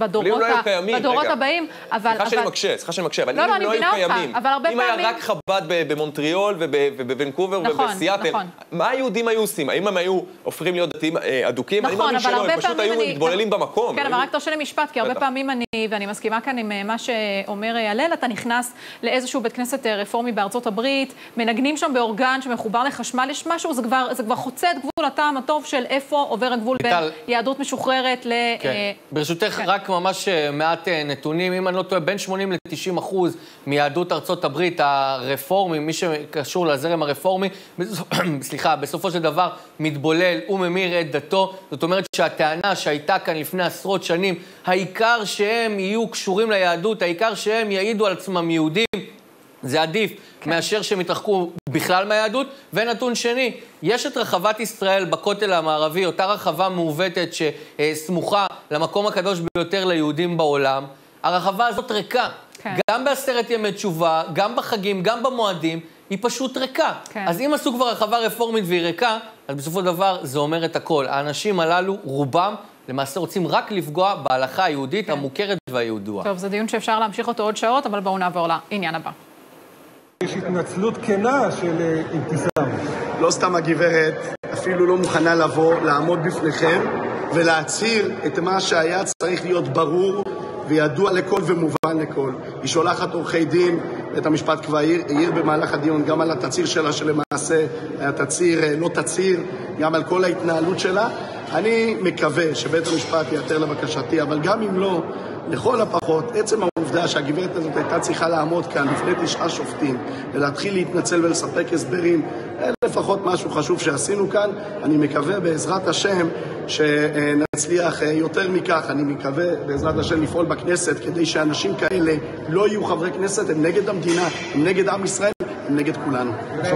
בדורות הבאים. סליחה שאני מקשה, אבל אם לא היו קיימים, אם היה רק חב"ד במונטריאול ובוונקובר ובסיאטל, מה היהודים היו עושים? האם הם היו הופכים להיות דתיים אדוקים? אני מאמין שלא, הם פשוט היו מתבוללים במקום. כן, אבל רק תרשה לי משפט, כי הרבה פעמים ואני מסכימה כאן עם מה שאומר הלל, אתה נכנס לאיזשהו בית כנסת רפורמי בארצות הברית, מנגנים שם באורגן שמחובר לחשמל, יש משהו, זה כבר חוצה את גבול הטעם הטוב של איפה עובר הגבול בין יהדות משוחררת ל... ברשותך, רק ממש מעט נתונים, אם אני לא טועה, בין 80-90% מיהדות ארצות הברית, הרפורמים, מי שקשור לזרם הרפורמי, סליחה, בסופו של דבר מתבולל וממיר את דתו. זאת אומרת שהטענה שהייתה כאן לפני עשרות שנים, העיקר שהם יהיו קשורים ליהדות, העיקר שהם יעידו על עצמם יהודים, זה עדיף מאשר שהם יתרחקו בכלל מהיהדות. ונתון שני, יש את רחבת ישראל בכותל המערבי, אותה רחבה מעוותת שסמוכה למקום הקדוש ביותר ליהודים בעולם. הרחבה הזאת ריקה. גם בעשרת ימי תשובה, גם בחגים, גם במועדים, היא פשוט ריקה. אז אם עשו כבר רחבה רפורמית והיא ריקה, אז בסופו של דבר זה אומר את הכל. האנשים הללו, רובם, למעשה רוצים רק לפגוע בהלכה היהודית המוכרת והיהודוה. טוב, זה דיון שאפשר להמשיך אותו עוד שעות, אבל בואו נעבור לעניין הבא. יש התנצלות כנה של אבתיסאם. לא סתם הגברת אפילו לא מוכנה לבוא, לעמוד בפניכם ולהצהיר את מה שהיה צריך להיות ברור וידוע לכל ומובן לכל. היא שולחת עורכי דין, בית המשפט כבר העיר במהלך הדיון גם על התצהיר שלה, שלמעשה התצהיר לא תצהיר, גם על כל ההתנהלות שלה. אני מקווה שבית המשפט ייעתר לבקשתי, אבל גם אם לא, לכל הפחות, עצם העובדה שהגברת הזאת הייתה צריכה לעמוד כאן לפני 9 שופטים ולהתחיל להתנצל ולספק הסברים, לפחות משהו חשוב שעשינו כאן. אני מקווה בעזרת השם שנצליח יותר מכך. אני מקווה בעזרת השם לפעול בכנסת כדי שאנשים כאלה לא יהיו חברי כנסת. הם נגד המדינה, הם נגד עם ישראל, הם נגד כולנו.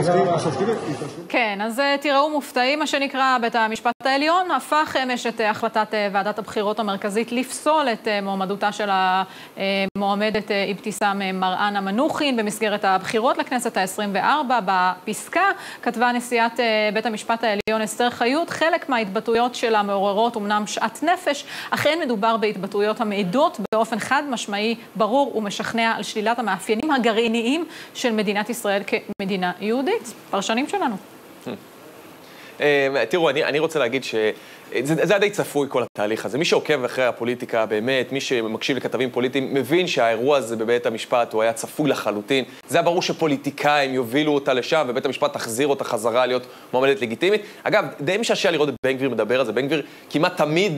כן, אז תראו מופתעים, מה שנקרא, בית המשפט העליון הפך אמש את החלטת ועדת הבחירות המרכזית לפסול את מועמדותה של המועמדת אבתיסאם מראענה מנוחין במסגרת הבחירות לכנסת ה-24. בפסקה כתבה נשיאת בית המשפט העליון אסתר חיות, חלק מההתבטאויות שלה מעוררות אומנם שאט נפש, אך אין מדובר בהתבטאויות המעידות באופן חד משמעי, ברור ומשכנע על שלילת המאפיינים הגרעיניים של מדינת ישראל כמדינה יהודית. פרשנים שלנו. תראו, אני רוצה להגיד זה די צפוי כל התהליך הזה. מי שעוקב אחרי הפוליטיקה באמת, מי שמקשיב לכתבים פוליטיים, מבין שהאירוע הזה בבית המשפט הוא היה צפוי לחלוטין. זה היה ברור שפוליטיקאים יובילו אותה לשם, ובית המשפט תחזיר אותה חזרה להיות מועמדת לגיטימית. אגב, די משעשע לראות את בן גביר מדבר על זה. בן גביר כמעט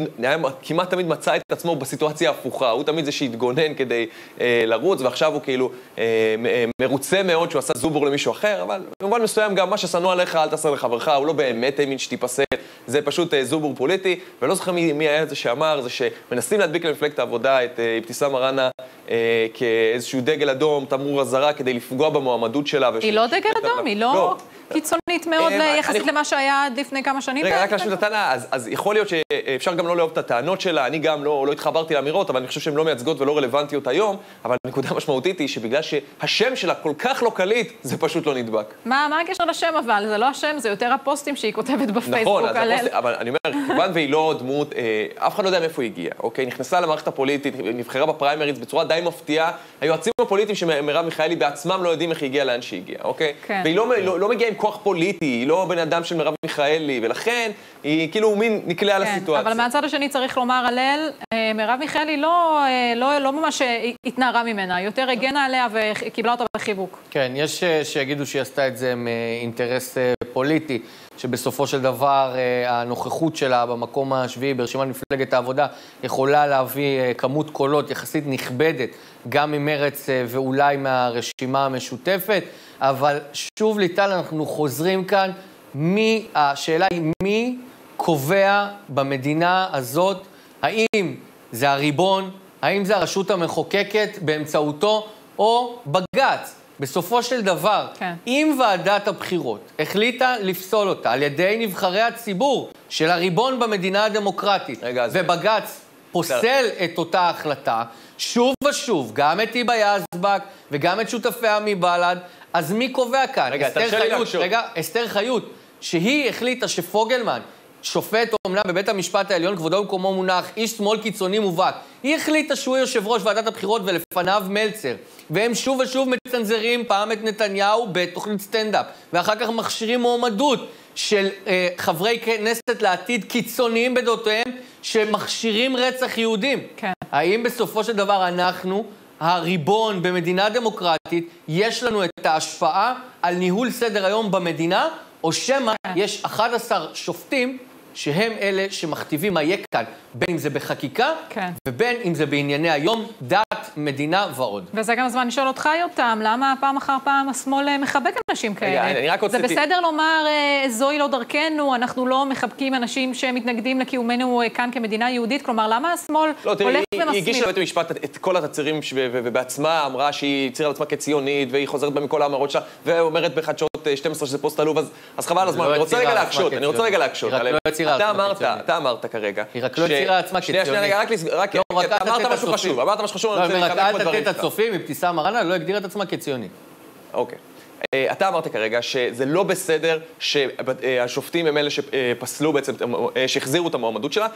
תמיד מצא את עצמו בסיטואציה ההפוכה. הוא תמיד זה שהתגונן כדי לרוץ, ועכשיו הוא כאילו מרוצה מאוד שהוא עשה זובור למישהו אחר, אבל במובן מסוים גם מה ששנוא עליך אל תעשה לחברך, הוא לא באמת האמין שתיפסל. זה פשוט זובור פוליטי, ולא זוכר מי היה זה שאמר, זה שמנסים להדביק למפלגת העבודה את אבתיסאם מראענה כאיזשהו דגל אדום, תמרור אזהרה, כדי לפגוע במועמדות שלה. היא לא דגל אדום, היא לא קיצונית מאוד יחסית למה שהיה עד לפני כמה שנים. רגע, רק להשמיע את הטענה, אז יכול להיות שאפשר גם לא לאהוב את הטענות שלה, אני גם לא התחברתי לאמירות, אבל אני חושב שהן לא מייצגות ולא רלוונטיות היום, אבל הנקודה המשמעותית היא שבגלל שהשם שלה כל כך לא קליט, זה פשוט לא נדבק. מה הקשר לשם אבל? זה לא השם, זה יותר הפוסטים שהיא כותבת בפייסבוק. נכון, אבל אני אומר, כיוון והיא לא דמות, אף אחד לא יודע מאיפה היא הגיעה, אוקיי? נכנסה למערכת הפוליטית, נבחרה בפריימריז בצורה די מפתיעה. היועצים הפוליטיים שמרב מיכאלי בעצמם לא יודעים איך היא הגיעה לאן שהיא הגיעה, אוקיי? והיא לא מגיעה עם כוח פוליטי, היא לא בן אדם של מרב מיכאלי, ולכן היא כאילו מין נקלעה לסיטואציה. אבל מהצד השני צריך לומר הלל, מרב מיכאלי לא ממש התנערה ממנה, יותר הגנה עליה וקיבלה אותה בחיבוק. כן, יש שיגידו שהיא עשתה את זה מאינטרס פוליטי, שבסופו של דבר הנוכחות שלה במקום השביעי ברשימת מפלגת העבודה יכולה להביא כמות קולות יחסית נכבדת, גם ממרץ ואולי מהרשימה המשותפת, אבל שוב ליטל, אנחנו חוזרים כאן, השאלה היא מי קובע במדינה הזאת, האם זה הריבון, האם זה הרשות המחוקקת באמצעותו, או בג"ץ. בסופו של דבר, אם ועדת הבחירות החליטה לפסול אותה על ידי נבחרי הציבור של הריבון במדינה הדמוקרטית, ובג"ץ פוסל את אותה החלטה, שוב ושוב, גם את היבה יזבק וגם את שותפיה מבל"ד, אז מי קובע כאן? אסתר חיות, שהיא החליטה שפוגלמן, שופט אומנם בבית המשפט העליון, כבודו במקומו מונח, איש שמאל קיצוני מובהק, היא החליטה שהוא יושב ראש ועדת הבחירות ולפניו מלצר, והם שוב ושוב מצנזרים פעם את נתניהו בתוכנית סטנדאפ, ואחר כך מכשירים מועמדות של חברי כנסת לעתיד קיצוניים בדעותיהם, שמכשירים רצח יהודים. כן. האם בסופו של דבר אנחנו, הריבון במדינה דמוקרטית, יש לנו את ההשפעה על ניהול סדר היום במדינה, או שמה יש 11 שופטים שהם אלה שמכתיבים מה יהיה כאן, בין אם זה בחקיקה, ובין אם זה בענייני היום, דת, מדינה ועוד. וזה גם הזמן לשאול אותך, יותם, למה פעם אחר פעם השמאל מחבק אנשים כאלה? זה בסדר לומר, זוהי לא דרכנו, אנחנו לא מחבקים אנשים שמתנגדים לקיומנו כאן כמדינה יהודית, כלומר, למה השמאל הולך ומסמיך? היא הגישה לבית המשפט את כל התצהירים ובעצמה אמרה שהיא הצהירה על עצמה כציונית, והיא חוזרת בה מכל האמרות שלה, ואומרת בחדשות 12 שזה פוסט עלוב, אז חבל הזמן, אני רוצה רגע להקשות. אתה אמרת כרגע. היא רק לא הצהירה עצמה כציונית. רק אמרת משהו חשוב. רק אל תתת הצופים, אבתיסאם מראענה לא הגדירה את עצמה כציונית. אוקיי. אתה אמרת כרגע שזה לא בסדר שהשופטים הם אלה שפסלו בעצם, שהחזירו את המועמדות שלה,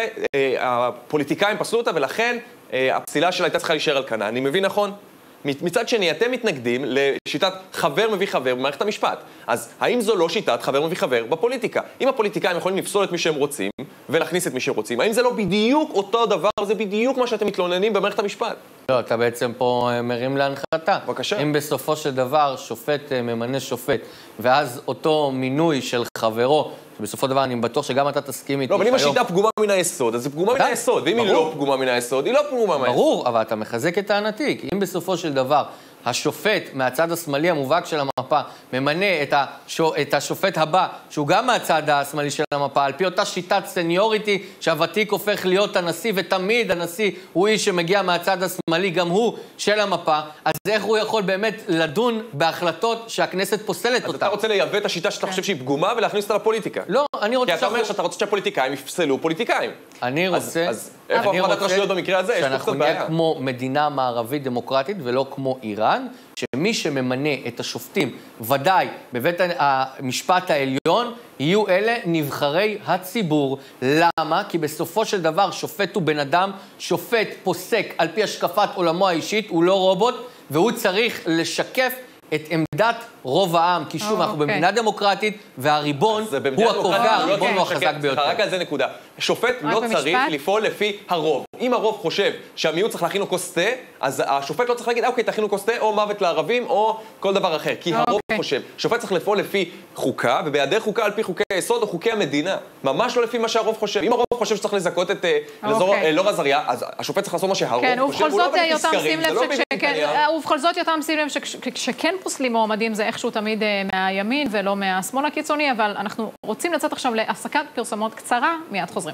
והפוליטיקאים פסלו אותה, ולכן הפסילה שלה הייתה צריכה להישאר על כנה. אני מבין נכון? מצד שני, אתם מתנגדים לשיטת חבר מביא חבר במערכת המשפט. אז האם זו לא שיטת חבר מביא חבר בפוליטיקה? אם הפוליטיקאים יכולים לפסול את מי שהם רוצים ולהכניס את מי שהם רוצים, האם זה לא בדיוק אותו דבר? זה בדיוק מה שאתם מתלוננים במערכת המשפט. לא, אתה בעצם פה מרים להנחתה. בבקשה. אם בסופו של דבר שופט ממנה שופט, ואז אותו מינוי של חברו, שבסופו של דבר אני בטוח שגם אתה תסכים איתי. לא, אבל אם השיטה פגומה מן היסוד, אז היא פגומה מן היסוד, ואם היא לא פגומה מן היסוד, היא לא פגומה מן היסוד. ברור, אבל אתה מחזק את טענתי, כי אם בסופו של דבר השופט מהצד השמאלי המובהק של המפה ממנה את השופט הבא, שהוא גם מהצד השמאלי של המפה, על פי אותה שיטת סניוריטי שהוותיק הופך להיות הנשיא, ותמיד הנשיא הוא איש שמגיע מהצד השמאלי, גם הוא של המפה, אז איך הוא יכול באמת לדון בהחלטות שהכנסת פוסלת אותה? אז אתה רוצה לייבא את השיטה שאתה חושב שהיא פגומה ולהכניס אותה לפוליטיקה. לא, אני רוצה... כי אתה אומר שאתה רוצה שהפוליטיקאים יפסלו פוליטיקאים. אני רוצה... אז איפה הפרדת רשויות במקרה הזה? יש פה קצת בעיה. שאנחנו נהיה כמו מדינה מערבית דמוקרטית ולא כמו איראן, שמי שממנה את השופטים, ודאי בבית המשפט העליון, יהיו אלה נבחרי הציבור. למה? כי בסופו של דבר שופט הוא בן אדם, שופט פוסק על פי השקפת עולמו האישית, הוא לא רובוט, והוא צריך לשקף את עמדת רוב העם, כי שוב, אנחנו במדינה דמוקרטית, והריבון הוא הקובע, הריבון הוא החזק ביותר. רק על זה נקודה. שופט לא צריך לפעול לפי הרוב. אם הרוב חושב שהמיעוט צריך להכין לו כוס תה, אז השופט לא צריך להגיד, אוקיי, תכינו כוס תה, או מוות לערבים, או כל דבר אחר. כי הרוב חושב. שופט צריך לפעול לפי חוקה, ובהיעדר חוקה על פי חוקי היסוד או חוקי המדינה. ממש לא לפי מה שהרוב חושב. אם הרוב חושב שצריך לזכות את אלאור עזריה, אז השופט צריך לעשות מה שהרוב חושב, הוא לא בלתי סקרים, זה לא בלתי נתניהו. ובכל זאת יותם שים לב שכשכן פוסלים מועמדים זה איכשהו תמיד מהימין ולא מהשמאל הקיצוני, אבל אנחנו רוצים לצאת עכשיו להפסקת פרסומות קצרה, מיד חוזרים.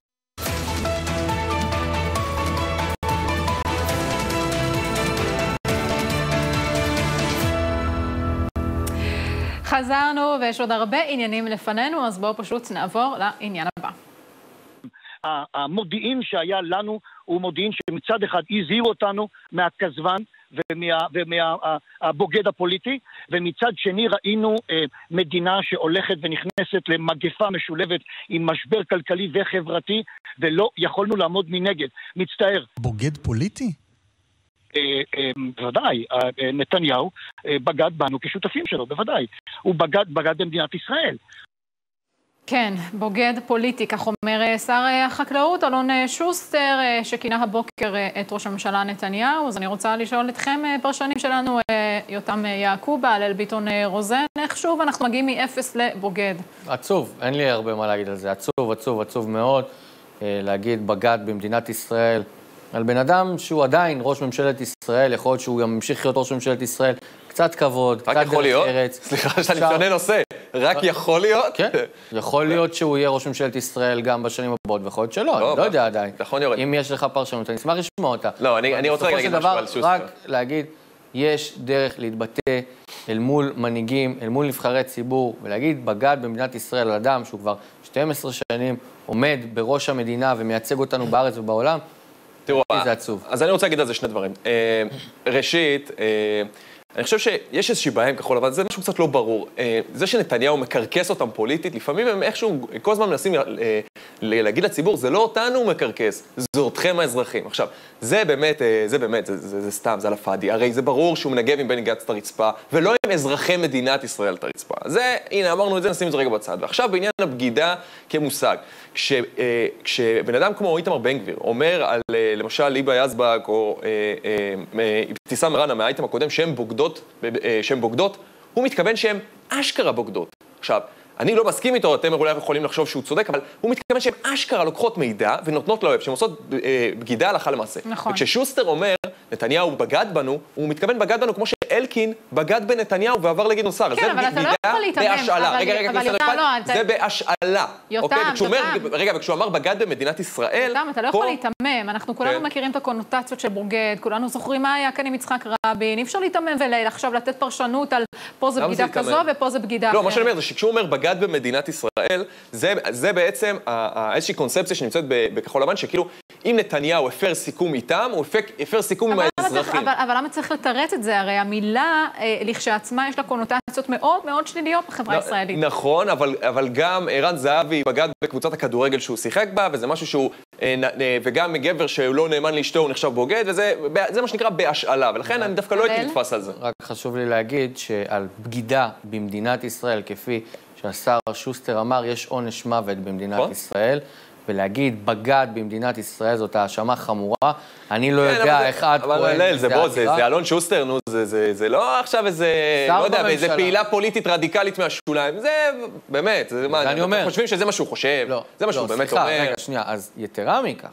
חזרנו ויש עוד הרבה עניינים לפנינו, אז בואו פשוט נעבור לעניין הבא. המודיעין שהיה לנו הוא מודיעין שמצד אחד הזהיר אותנו מהכזבן ומהבוגד הפוליטי, ומצד שני ראינו מדינה שהולכת ונכנסת למגפה משולבת עם משבר כלכלי וחברתי, ולא יכולנו לעמוד מנגד. מצטער. בוגד פוליטי? בוודאי, נתניהו בגד בנו כשותפים שלו, בוודאי. הוא בגד במדינת ישראל. כן, בוגד פוליטי, כך אומר שר החקלאות אלון שוסטר, שכינה הבוקר את ראש הממשלה נתניהו. אז אני רוצה לשאול אתכם, פרשנים שלנו, יותם יעקובה, הלל ביטון רוזן, איך שוב אנחנו מגיעים מ-0 לבוגד? עצוב, אין לי הרבה מה להגיד על זה. עצוב, עצוב, עצוב מאוד להגיד בגד במדינת ישראל. על בן אדם שהוא עדיין ראש ממשלת ישראל, יכול להיות שהוא גם ממשיך להיות ראש ממשלת ישראל, קצת כבוד, קצת דרך ארץ. סליחה שאני משנה נושא, רק יכול להיות? כן, יכול להיות שהוא יהיה ראש ממשלת ישראל גם בשנים הבאות, ויכול להיות שלא, אני לא יודע עדיין. אם יש לך פרשנות, אני אשמח לשמוע אותה. לא, אני רוצה להגיד משהו על שוסטר. רק להגיד, יש דרך להתבטא אל מול מנהיגים, אל מול נבחרי ציבור, ולהגיד בגד במדינת ישראל על אדם שהוא כבר 12 שנים עומד בראש המדינה ומייצג אותנו בארץ ובעולם, תראו, זה עצוב. אז אני רוצה להגיד על זה שני דברים. ראשית, אני חושב שיש איזושהי בעיה עם כחול לבן, זה משהו קצת לא ברור. זה שנתניהו מקרקס אותם פוליטית, לפעמים הם איכשהו, כל הזמן מנסים להגיד לציבור, זה לא אותנו מקרקס, זה אתכם האזרחים. עכשיו, זה באמת, זה סתם, זה על הפאדי. הרי זה ברור שהוא מנגב עם בני גנץ את הרצפה, ולא עם אזרחי מדינת ישראל את הרצפה. זה, הנה, אמרנו את זה, נשים את זה רגע בצד. ועכשיו, בעניין הבגידה כמושג, כשבן אדם כמו איתמר בן גביר אומר על, למשל, ליבה יזבק או אבתיסאם מראענה מהאייטם הקודם, שהן בוגדות, הוא מתכוון שהן אשכרה בוגדות. עכשיו, אני לא מסכים איתו, אתם אולי יכולים לחשוב שהוא צודק, אבל הוא מתכוון שהן אשכרה לוקחות מידע ונותנות לאוהב, שהן עושות בגידה הלכה למעשה. נכון. וכששוסטר אומר, נתניהו בגד בנו, הוא מתכוון בגד בנו כמו שאלקין בגד בנתניהו ועבר לגדעון סער. כן, אבל אתה לא יכול להתאמן. בהשאלה. רגע, זה בהשאלה. יותם, וכשהוא אמר בגד במדינת ישראל... יותם, אתה לא יכול להתאמן. אנחנו כולנו מכירים את הקונוטציות של בוגד, כולנו זוכרים מה היה כאן עם יצחק רבין. אי אפשר להתאמן ועכשיו לתת פרשנות על פה זה בגידה כזו ופה זה בגידה אחרת. לא, מה שאני אומר זה שכשהוא אומר בגד במדינת ישראל, זה בעצם איזושהי קונספציה שנמצאת בכחול לבן, שכאילו אם נתניהו הפר סיכום איתם, הוא הפר סיכום עם האזרחים. אבל למה צריך לתרץ את זה? הרי המילה, לכשעצמה יש לה קונוטציות מאוד מאוד שליליות בחברה הישראלית. נכון, אבל גם ערן זהבי בגד בקבוצת הכדורגל שהוא שיחק בה, וזה משהו שהוא, וגם גבר שהוא לא נאמן לאשתו, הוא נחשב בוגד, וזה מה שנקרא בהשאלה, ולכן אני דווקא לא הייתי נתפס על זה. רק חשוב לי להגיד שעל בגידה במדינת ישראל, כפי שהשר שוסטר אמר, יש עונש מוות במדינת ישראל, ולהגיד בגד במדינת ישראל זאת האשמה חמורה. אני לא יודע איך עד פועל. זה אלון שוסטר, נו, זה לא עכשיו איזה, לא יודע, איזה פעילה פוליטית רדיקלית מהשוליים. זה באמת, אתם חושבים שזה מה שהוא חושב? זה מה שהוא באמת אומר. רגע, שנייה, אז יתרה מכך,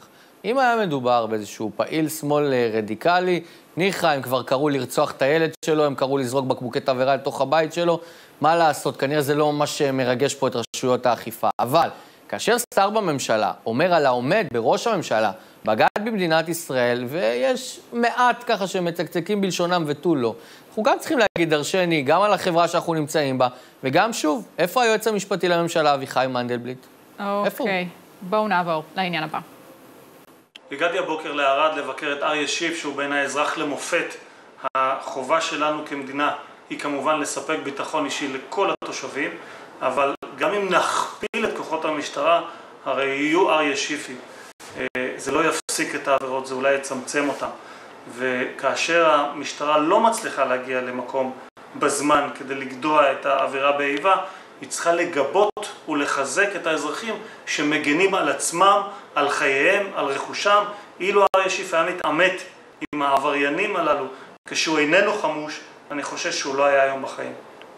אם היה מדובר באיזשהו פעיל שמאל רדיקלי, ניחא, הם כבר קראו לרצוח את הילד שלו, הם קראו לזרוק בקבוקי תבערה לתוך הבית שלו, מה לעשות? כנראה זה לא מה שמרגש פה את רשויות האכיפה. אבל כאשר שר בממשלה אומר על העומד בראש הממשלה, בגד במדינת ישראל, ויש מעט ככה שמצקצקים בלשונם ותו לא, אנחנו גם צריכים להגיד דרשני, גם על החברה שאנחנו נמצאים בה, וגם שוב, איפה היועץ המשפטי לממשלה אביחי מנדלבליט? אוקיי, בואו נעבור לעניין הבא. הגעתי הבוקר לערד לבקר את אריה שיף, שהוא בין האזרח למופת. החובה שלנו כמדינה היא כמובן לספק ביטחון אישי לכל התושבים, אבל גם אם נכפיל את כוחות המשטרה, הרי יהיו אריה שיפים. זה לא יפסיק את העבירות, זה אולי יצמצם אותם. וכאשר המשטרה לא מצליחה להגיע למקום בזמן כדי לגדוע את העבירה באיבה, היא צריכה לגבות ולחזק את האזרחים שמגנים על עצמם, על חייהם, על רכושם. אילו אריה שיף היה מתעמת עם העבריינים הללו כשהוא איננו חמוש, אני חושש שהוא לא היה היום בחיים.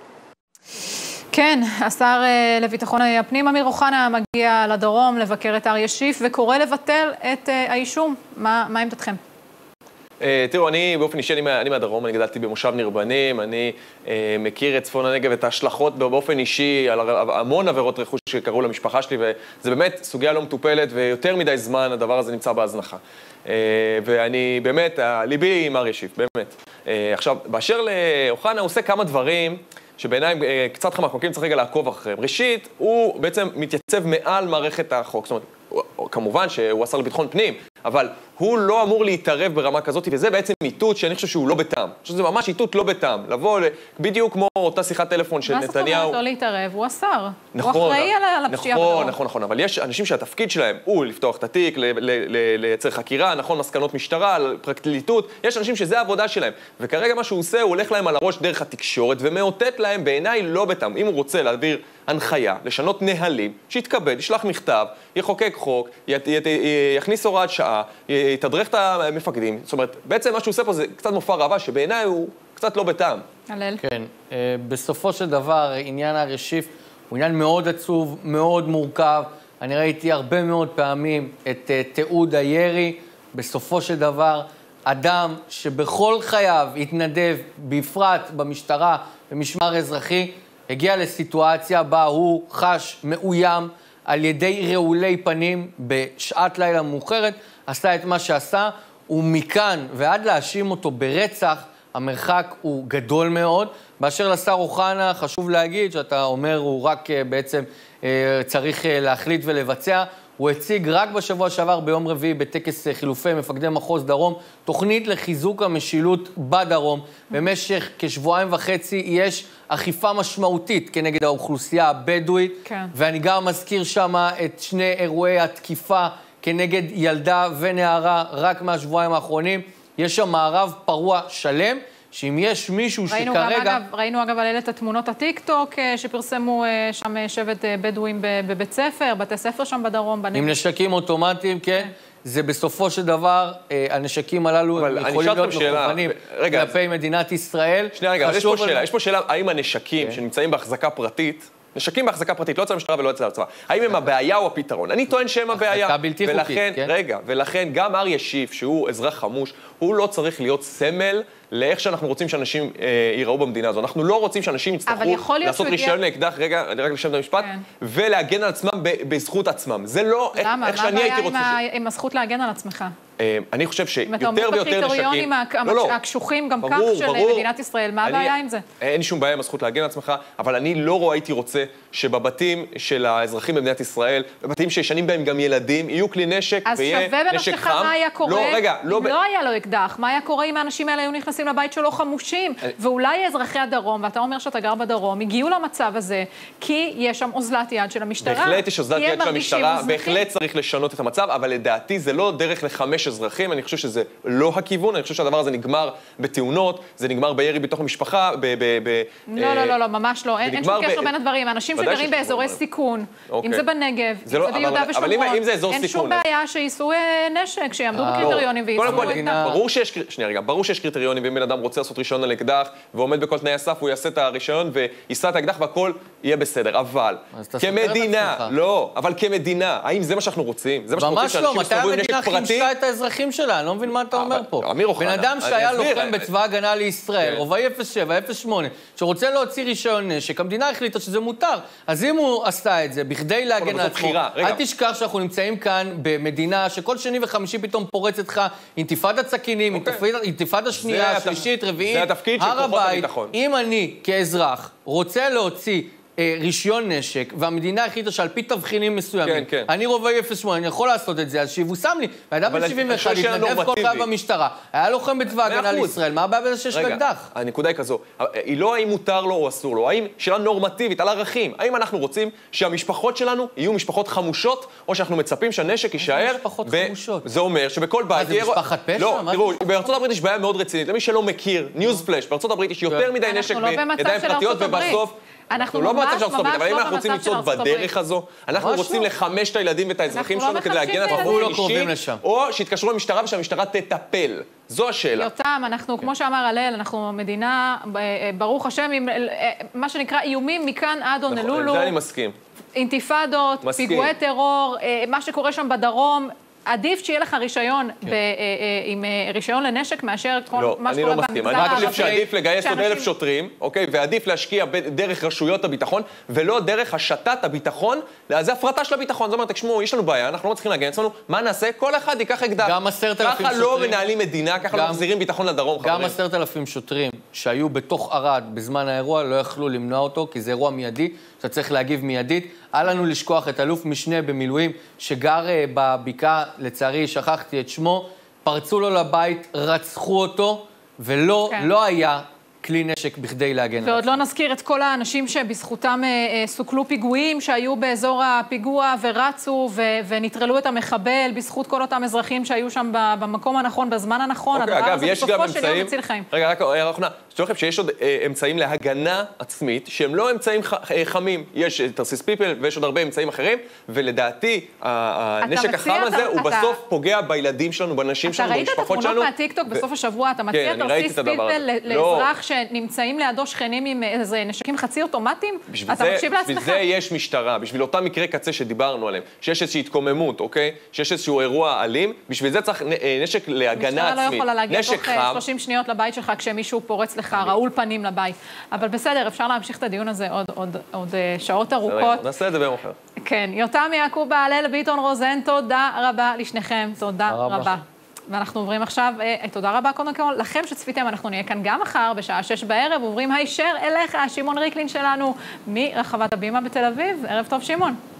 כן, השר לביטחון הפנים אמיר אוחנה מגיע לדרום לבקר את אריה שיף וקורא לבטל את האישום. מה עמדתכם? תראו, אני באופן אישי, אני מהדרום, אני גדלתי במושב ניר בנים, אני מכיר את צפון הנגב ואת ההשלכות באופן אישי על המון עבירות רכוש שקרו למשפחה שלי, וזה באמת סוגיה לא מטופלת, ויותר מדי זמן הדבר הזה נמצא בהזנחה. ואני באמת, ליבי עם אריה שיף, באמת. עכשיו, באשר לאוחנה, הוא עושה כמה דברים שבעיניי קצת חמקמקים, צריך רגע לעקוב אחריהם. ראשית, הוא בעצם מתייצב מעל מערכת החוק, זאת אומרת, כמובן שהוא השר לביטחון פנים, אבל הוא לא אמור להתערב ברמה כזאת, וזה בעצם איתות שאני חושב שהוא לא בטעם. אני חושב שזה ממש איתות לא בטעם. לבוא בדיוק כמו אותה שיחת טלפון של נתניהו. מה זאת אומרת לא להתערב? הוא השר. הוא אחראי על הפשיעה בדרום. נכון. אבל יש אנשים שהתפקיד שלהם הוא לפתוח את התיק, לייצר חקירה, נכון, מסקנות משטרה, על פרקליטות. יש אנשים שזה העבודה שלהם. וכרגע מה שהוא עושה, הוא הולך להם על הראש דרך התקשורת, ומאותת להם בעיניי לא בטעם. אם הוא רוצה להעביר הנחיה, לשנות נהלים, שיתכבד, ישלח מכתב, יחוקק חוק, יכניס הוראת שעה, יתדרך את המפקדים. זאת אומרת, בעצם מה שהוא עושה פה זה קצת מופע רעבה, שבעיניי הוא קצת לא בטעם. הלל. כן. בסופו של דבר, עניין אריה שיף הוא עניין מאוד עצוב, מאוד מורכב. אני ראיתי הרבה מאוד פעמים את תיעוד הירי. בסופו של דבר, אדם שבכל חייו התנדב, בפרט במשטרה, במשמר אזרחי, הגיע לסיטואציה בה הוא חש מאוים על ידי רעולי פנים בשעת לילה מאוחרת, עשה את מה שעשה, ומכאן ועד להאשים אותו ברצח, המרחק הוא גדול מאוד. באשר לשר אוחנה, חשוב להגיד שאתה אומר הוא רק בעצם צריך להחליט ולבצע. הוא הציג רק בשבוע שעבר ביום רביעי בטקס חילופי מפקדי מחוז דרום, תוכנית לחיזוק המשילות בדרום. במשך כשבועיים וחצי יש אכיפה משמעותית כנגד האוכלוסייה הבדואית, כן. ואני גם מזכיר שמה את שני אירועי התקיפה כנגד ילדה ונערה רק מהשבועיים האחרונים. יש שם מערב פרוע שלם, שאם יש מישהו שכרגע... ראינו אגב על את התמונות הטיק-טוק שפרסמו שם שבט בדואים בבית ספר, בתי ספר שם בדרום, בנגב. עם נשקים אוטומטיים, כן. זה בסופו של דבר, הנשקים הללו יכולים להיות מכוונים כלפי מדינת ישראל. שנייה רגע, יש פה שאלה, האם הנשקים שנמצאים בהחזקה פרטית, נשקים בהחזקה פרטית, לא אצל המשטרה ולא אצל הצבא, האם הם הבעיה או הפתרון? אני טוען שהם הבעיה. החזקה בלתי חוקית, כן? רגע, ולכן גם אריה שיף, שהוא אזרח חמוש, הוא לא צריך להיות סמל לאיך שאנחנו רוצים שאנשים ייראו במדינה הזו. אנחנו לא רוצים שאנשים יצטרכו לעשות רישיון לאקדח, רגע, אני רק לשם את המשפט, ולהגן על עצמם בזכות עצמם. זה לא איך שאני הייתי רוצה. למה? מה עם הזכות להגן על עצמך? אני חושב שיותר ויותר נשקים... הקריטריונים הקשוחים גם כך של מדינת ישראל, מה הבעיה עם זה? אין שום בעיה עם הזכות להגן על עצמך, אבל אני לא הייתי רוצה שבבתים של האזרחים במדינת ישראל, בבתים שישנים בהם גם ילדים, יהיו כלי נשק ויהיה נשק חם. אז שווה בנפשך מה היה קורה אם לא היה לו אקדח? מה היה קורה אם האנשים האלה היו נכנסים לבית שלו חמושים? ואולי אזרחי הדרום, ואתה אומר שאתה גר בדרום, הגיעו למצב הזה, כי יש שם אוזלת יד של המשטרה. בהחלט יש אוזלת יד של המשטרה, בהחלט צריך לשנות את המצב, אבל לדעתי זה לא דרך לחמש להרוש אזרחים, אני חושב שזה לא הכיוון, אני חושב שהדבר הזה נגמר בתאונות, זה נגמר בירי בתוך המשפחה, לא, ממש לא. אין שום קשר בין הדברים. אנשים שגרים באזורי סיכון, אם זה בנגב, אם זה ביהודה ושומרון, אין שום בעיה שיישאו נשק, שיעמדו בקריטריונים ויישאו אקדח. ברור שיש קריטריונים, ואם בן אדם רוצה לעשות רישיון על אקדח, ועומד בכל תנאי הסף, הוא יעשה את הרישיון ויישא את האקדח והכל יהיה בסדר. אבל כמדינה, לא, אבל כמדינה, האם זה מה שאנחנו רוצים? זה מה שאנחנו רוצים שאנשים יסתובבו עם נשק פרטי? חימשה את האזרחים שלה, אני לא מבין מה אתה אומר פה. בן אדם שהיה לוחם בצבא הגנה לישראל, רובעי 07, 08, שרוצה להוציא רישיון נשק, המדינה החליטה שזה מותר. אז אם הוא עשה את זה, בכדי להגן על עצמו, אל תשכח שאנחנו נמצאים כאן במדינה שכל שני וחמישי פתאום פורצת לך אינתיפאדת סכינים, אינתיפאדה שנייה, שלישית, רביעית, הר הבית. אם אני כאזרח רוצה להוציא רישיון נשק, והמדינה החליטה שעל פי תבחינים מסוימים, אני רובעי 08, אני יכול לעשות את זה, אז שיבוסם לי. ואדם ב-71 התנדב כל חייו במשטרה, היה לוחם בצבא הגנה לישראל, מה הבעיה בזה שיש אקדח? הנקודה היא כזו, היא לא האם מותר לו או אסור לו, האם שאלה נורמטיבית על ערכים, האם אנחנו רוצים שהמשפחות שלנו יהיו משפחות חמושות, או שאנחנו מצפים שהנשק יישאר, זה אומר שבכל בית... זה משפחת פשע? לא, תראו, בארצות הברית יש בעיה מאוד רצינית, למי שלא מכיר, ניוז פלאש, בארצות הברית יש יותר מדי נשק בידיים פרטיות, ובסוף אנחנו לא במצב של ארצות הברית, אבל אם אנחנו רוצים לצעוד בדרך הזו, אנחנו רוצים לחמש את הילדים ואת האזרחים שלנו כדי להגן על עצמנו אישי, או שיתקשרו למשטרה ושהמשטרה תטפל. זו השאלה. יותם, אנחנו, כמו שאמר הלל, אנחנו מדינה, ברוך השם, עם מה שנקרא איומים מכאן עד הונולולו. זה אני מסכים. אינתיפאדות, פיגועי טרור, מה שקורה שם בדרום, עדיף שיהיה לך רישיון עם רישיון לנשק מאשר כל מה שקורה במגזר הערבי. אני חושב שעדיף לגייס עוד 1,000 שוטרים, אוקיי? ועדיף להשקיע דרך רשויות הביטחון, ולא דרך השתת הביטחון, זה הפרטה של הביטחון. זאת אומרת, תשמעו, יש לנו בעיה, אנחנו לא צריכים להגן עצמנו, מה נעשה? כל אחד ייקח אקדח. גם 10,000 שוטרים. ככה לא מנהלים מדינה, ככה לא מחזירים ביטחון לדרום, חברים. גם 10,000 שוטרים שהיו בתוך ערד בזמן האירוע לא יכלו למנוע אותו, כי זה אירוע מיידי, שאתה צריך להגיב מיידית. אל לנו לשכוח את אלוף משנה במילואים שגר בבקעה, לצערי שכחתי את שמו, פרצו לו לבית, רצחו אותו, ולא לא היה כלי נשק בכדי להגן. ועוד לא נזכיר את כל האנשים שבזכותם סוכלו פיגועים שהיו באזור הפיגוע ורצו ונטרלו את המחבל בזכות כל אותם אזרחים שהיו שם במקום הנכון, בזמן הנכון. הדבר הזה בסופו של יום מציל חיים. רגע, רק האחרונה. שתראו לכם שיש עוד אמצעים להגנה עצמית, שהם לא אמצעים חמים. יש תרסיס פיפל ויש עוד הרבה אמצעים אחרים, ולדעתי, הנשק החם הזה הוא בסוף פוגע בילדים שלנו, בנשים שלנו, במשפחות שלנו. אתה ראית את התמונות מהטיקטוק בסוף השבוע, אתה מציע תרסיס פיפל לאזרח שנמצאים לידו שכנים עם איזה נשקים חצי אוטומטיים? אתה מקשיב לעצמך? בשביל זה יש משטרה, בשביל אותם מקרי קצה שדיברנו עליהם, שיש איזושהי התקוממות, אוקיי? שיש איזשהו אירוע אלים, בשביל זה צריך נשק להגנה עצמית. משטרה לא יכולה להגיע תוך 30 שניות לבית שלך כשמישהו פורץ לך רעול פנים לבית. אבל בסדר, אפשר להמשיך את הדיון הזה עוד שעות ארוכות. נעשה את זה ביום אחר. כן, יותם יעקוב, הלל ביטון רוזן, תודה רבה לשניכם, תודה רבה. ואנחנו עוברים עכשיו, תודה רבה קודם כל לכם שצפיתם, אנחנו נהיה כאן גם מחר בשעה 6 בערב, עוברים הישר אליך, שמעון ריקלין שלנו מרחבת הבימה בתל אביב. ערב טוב שמעון.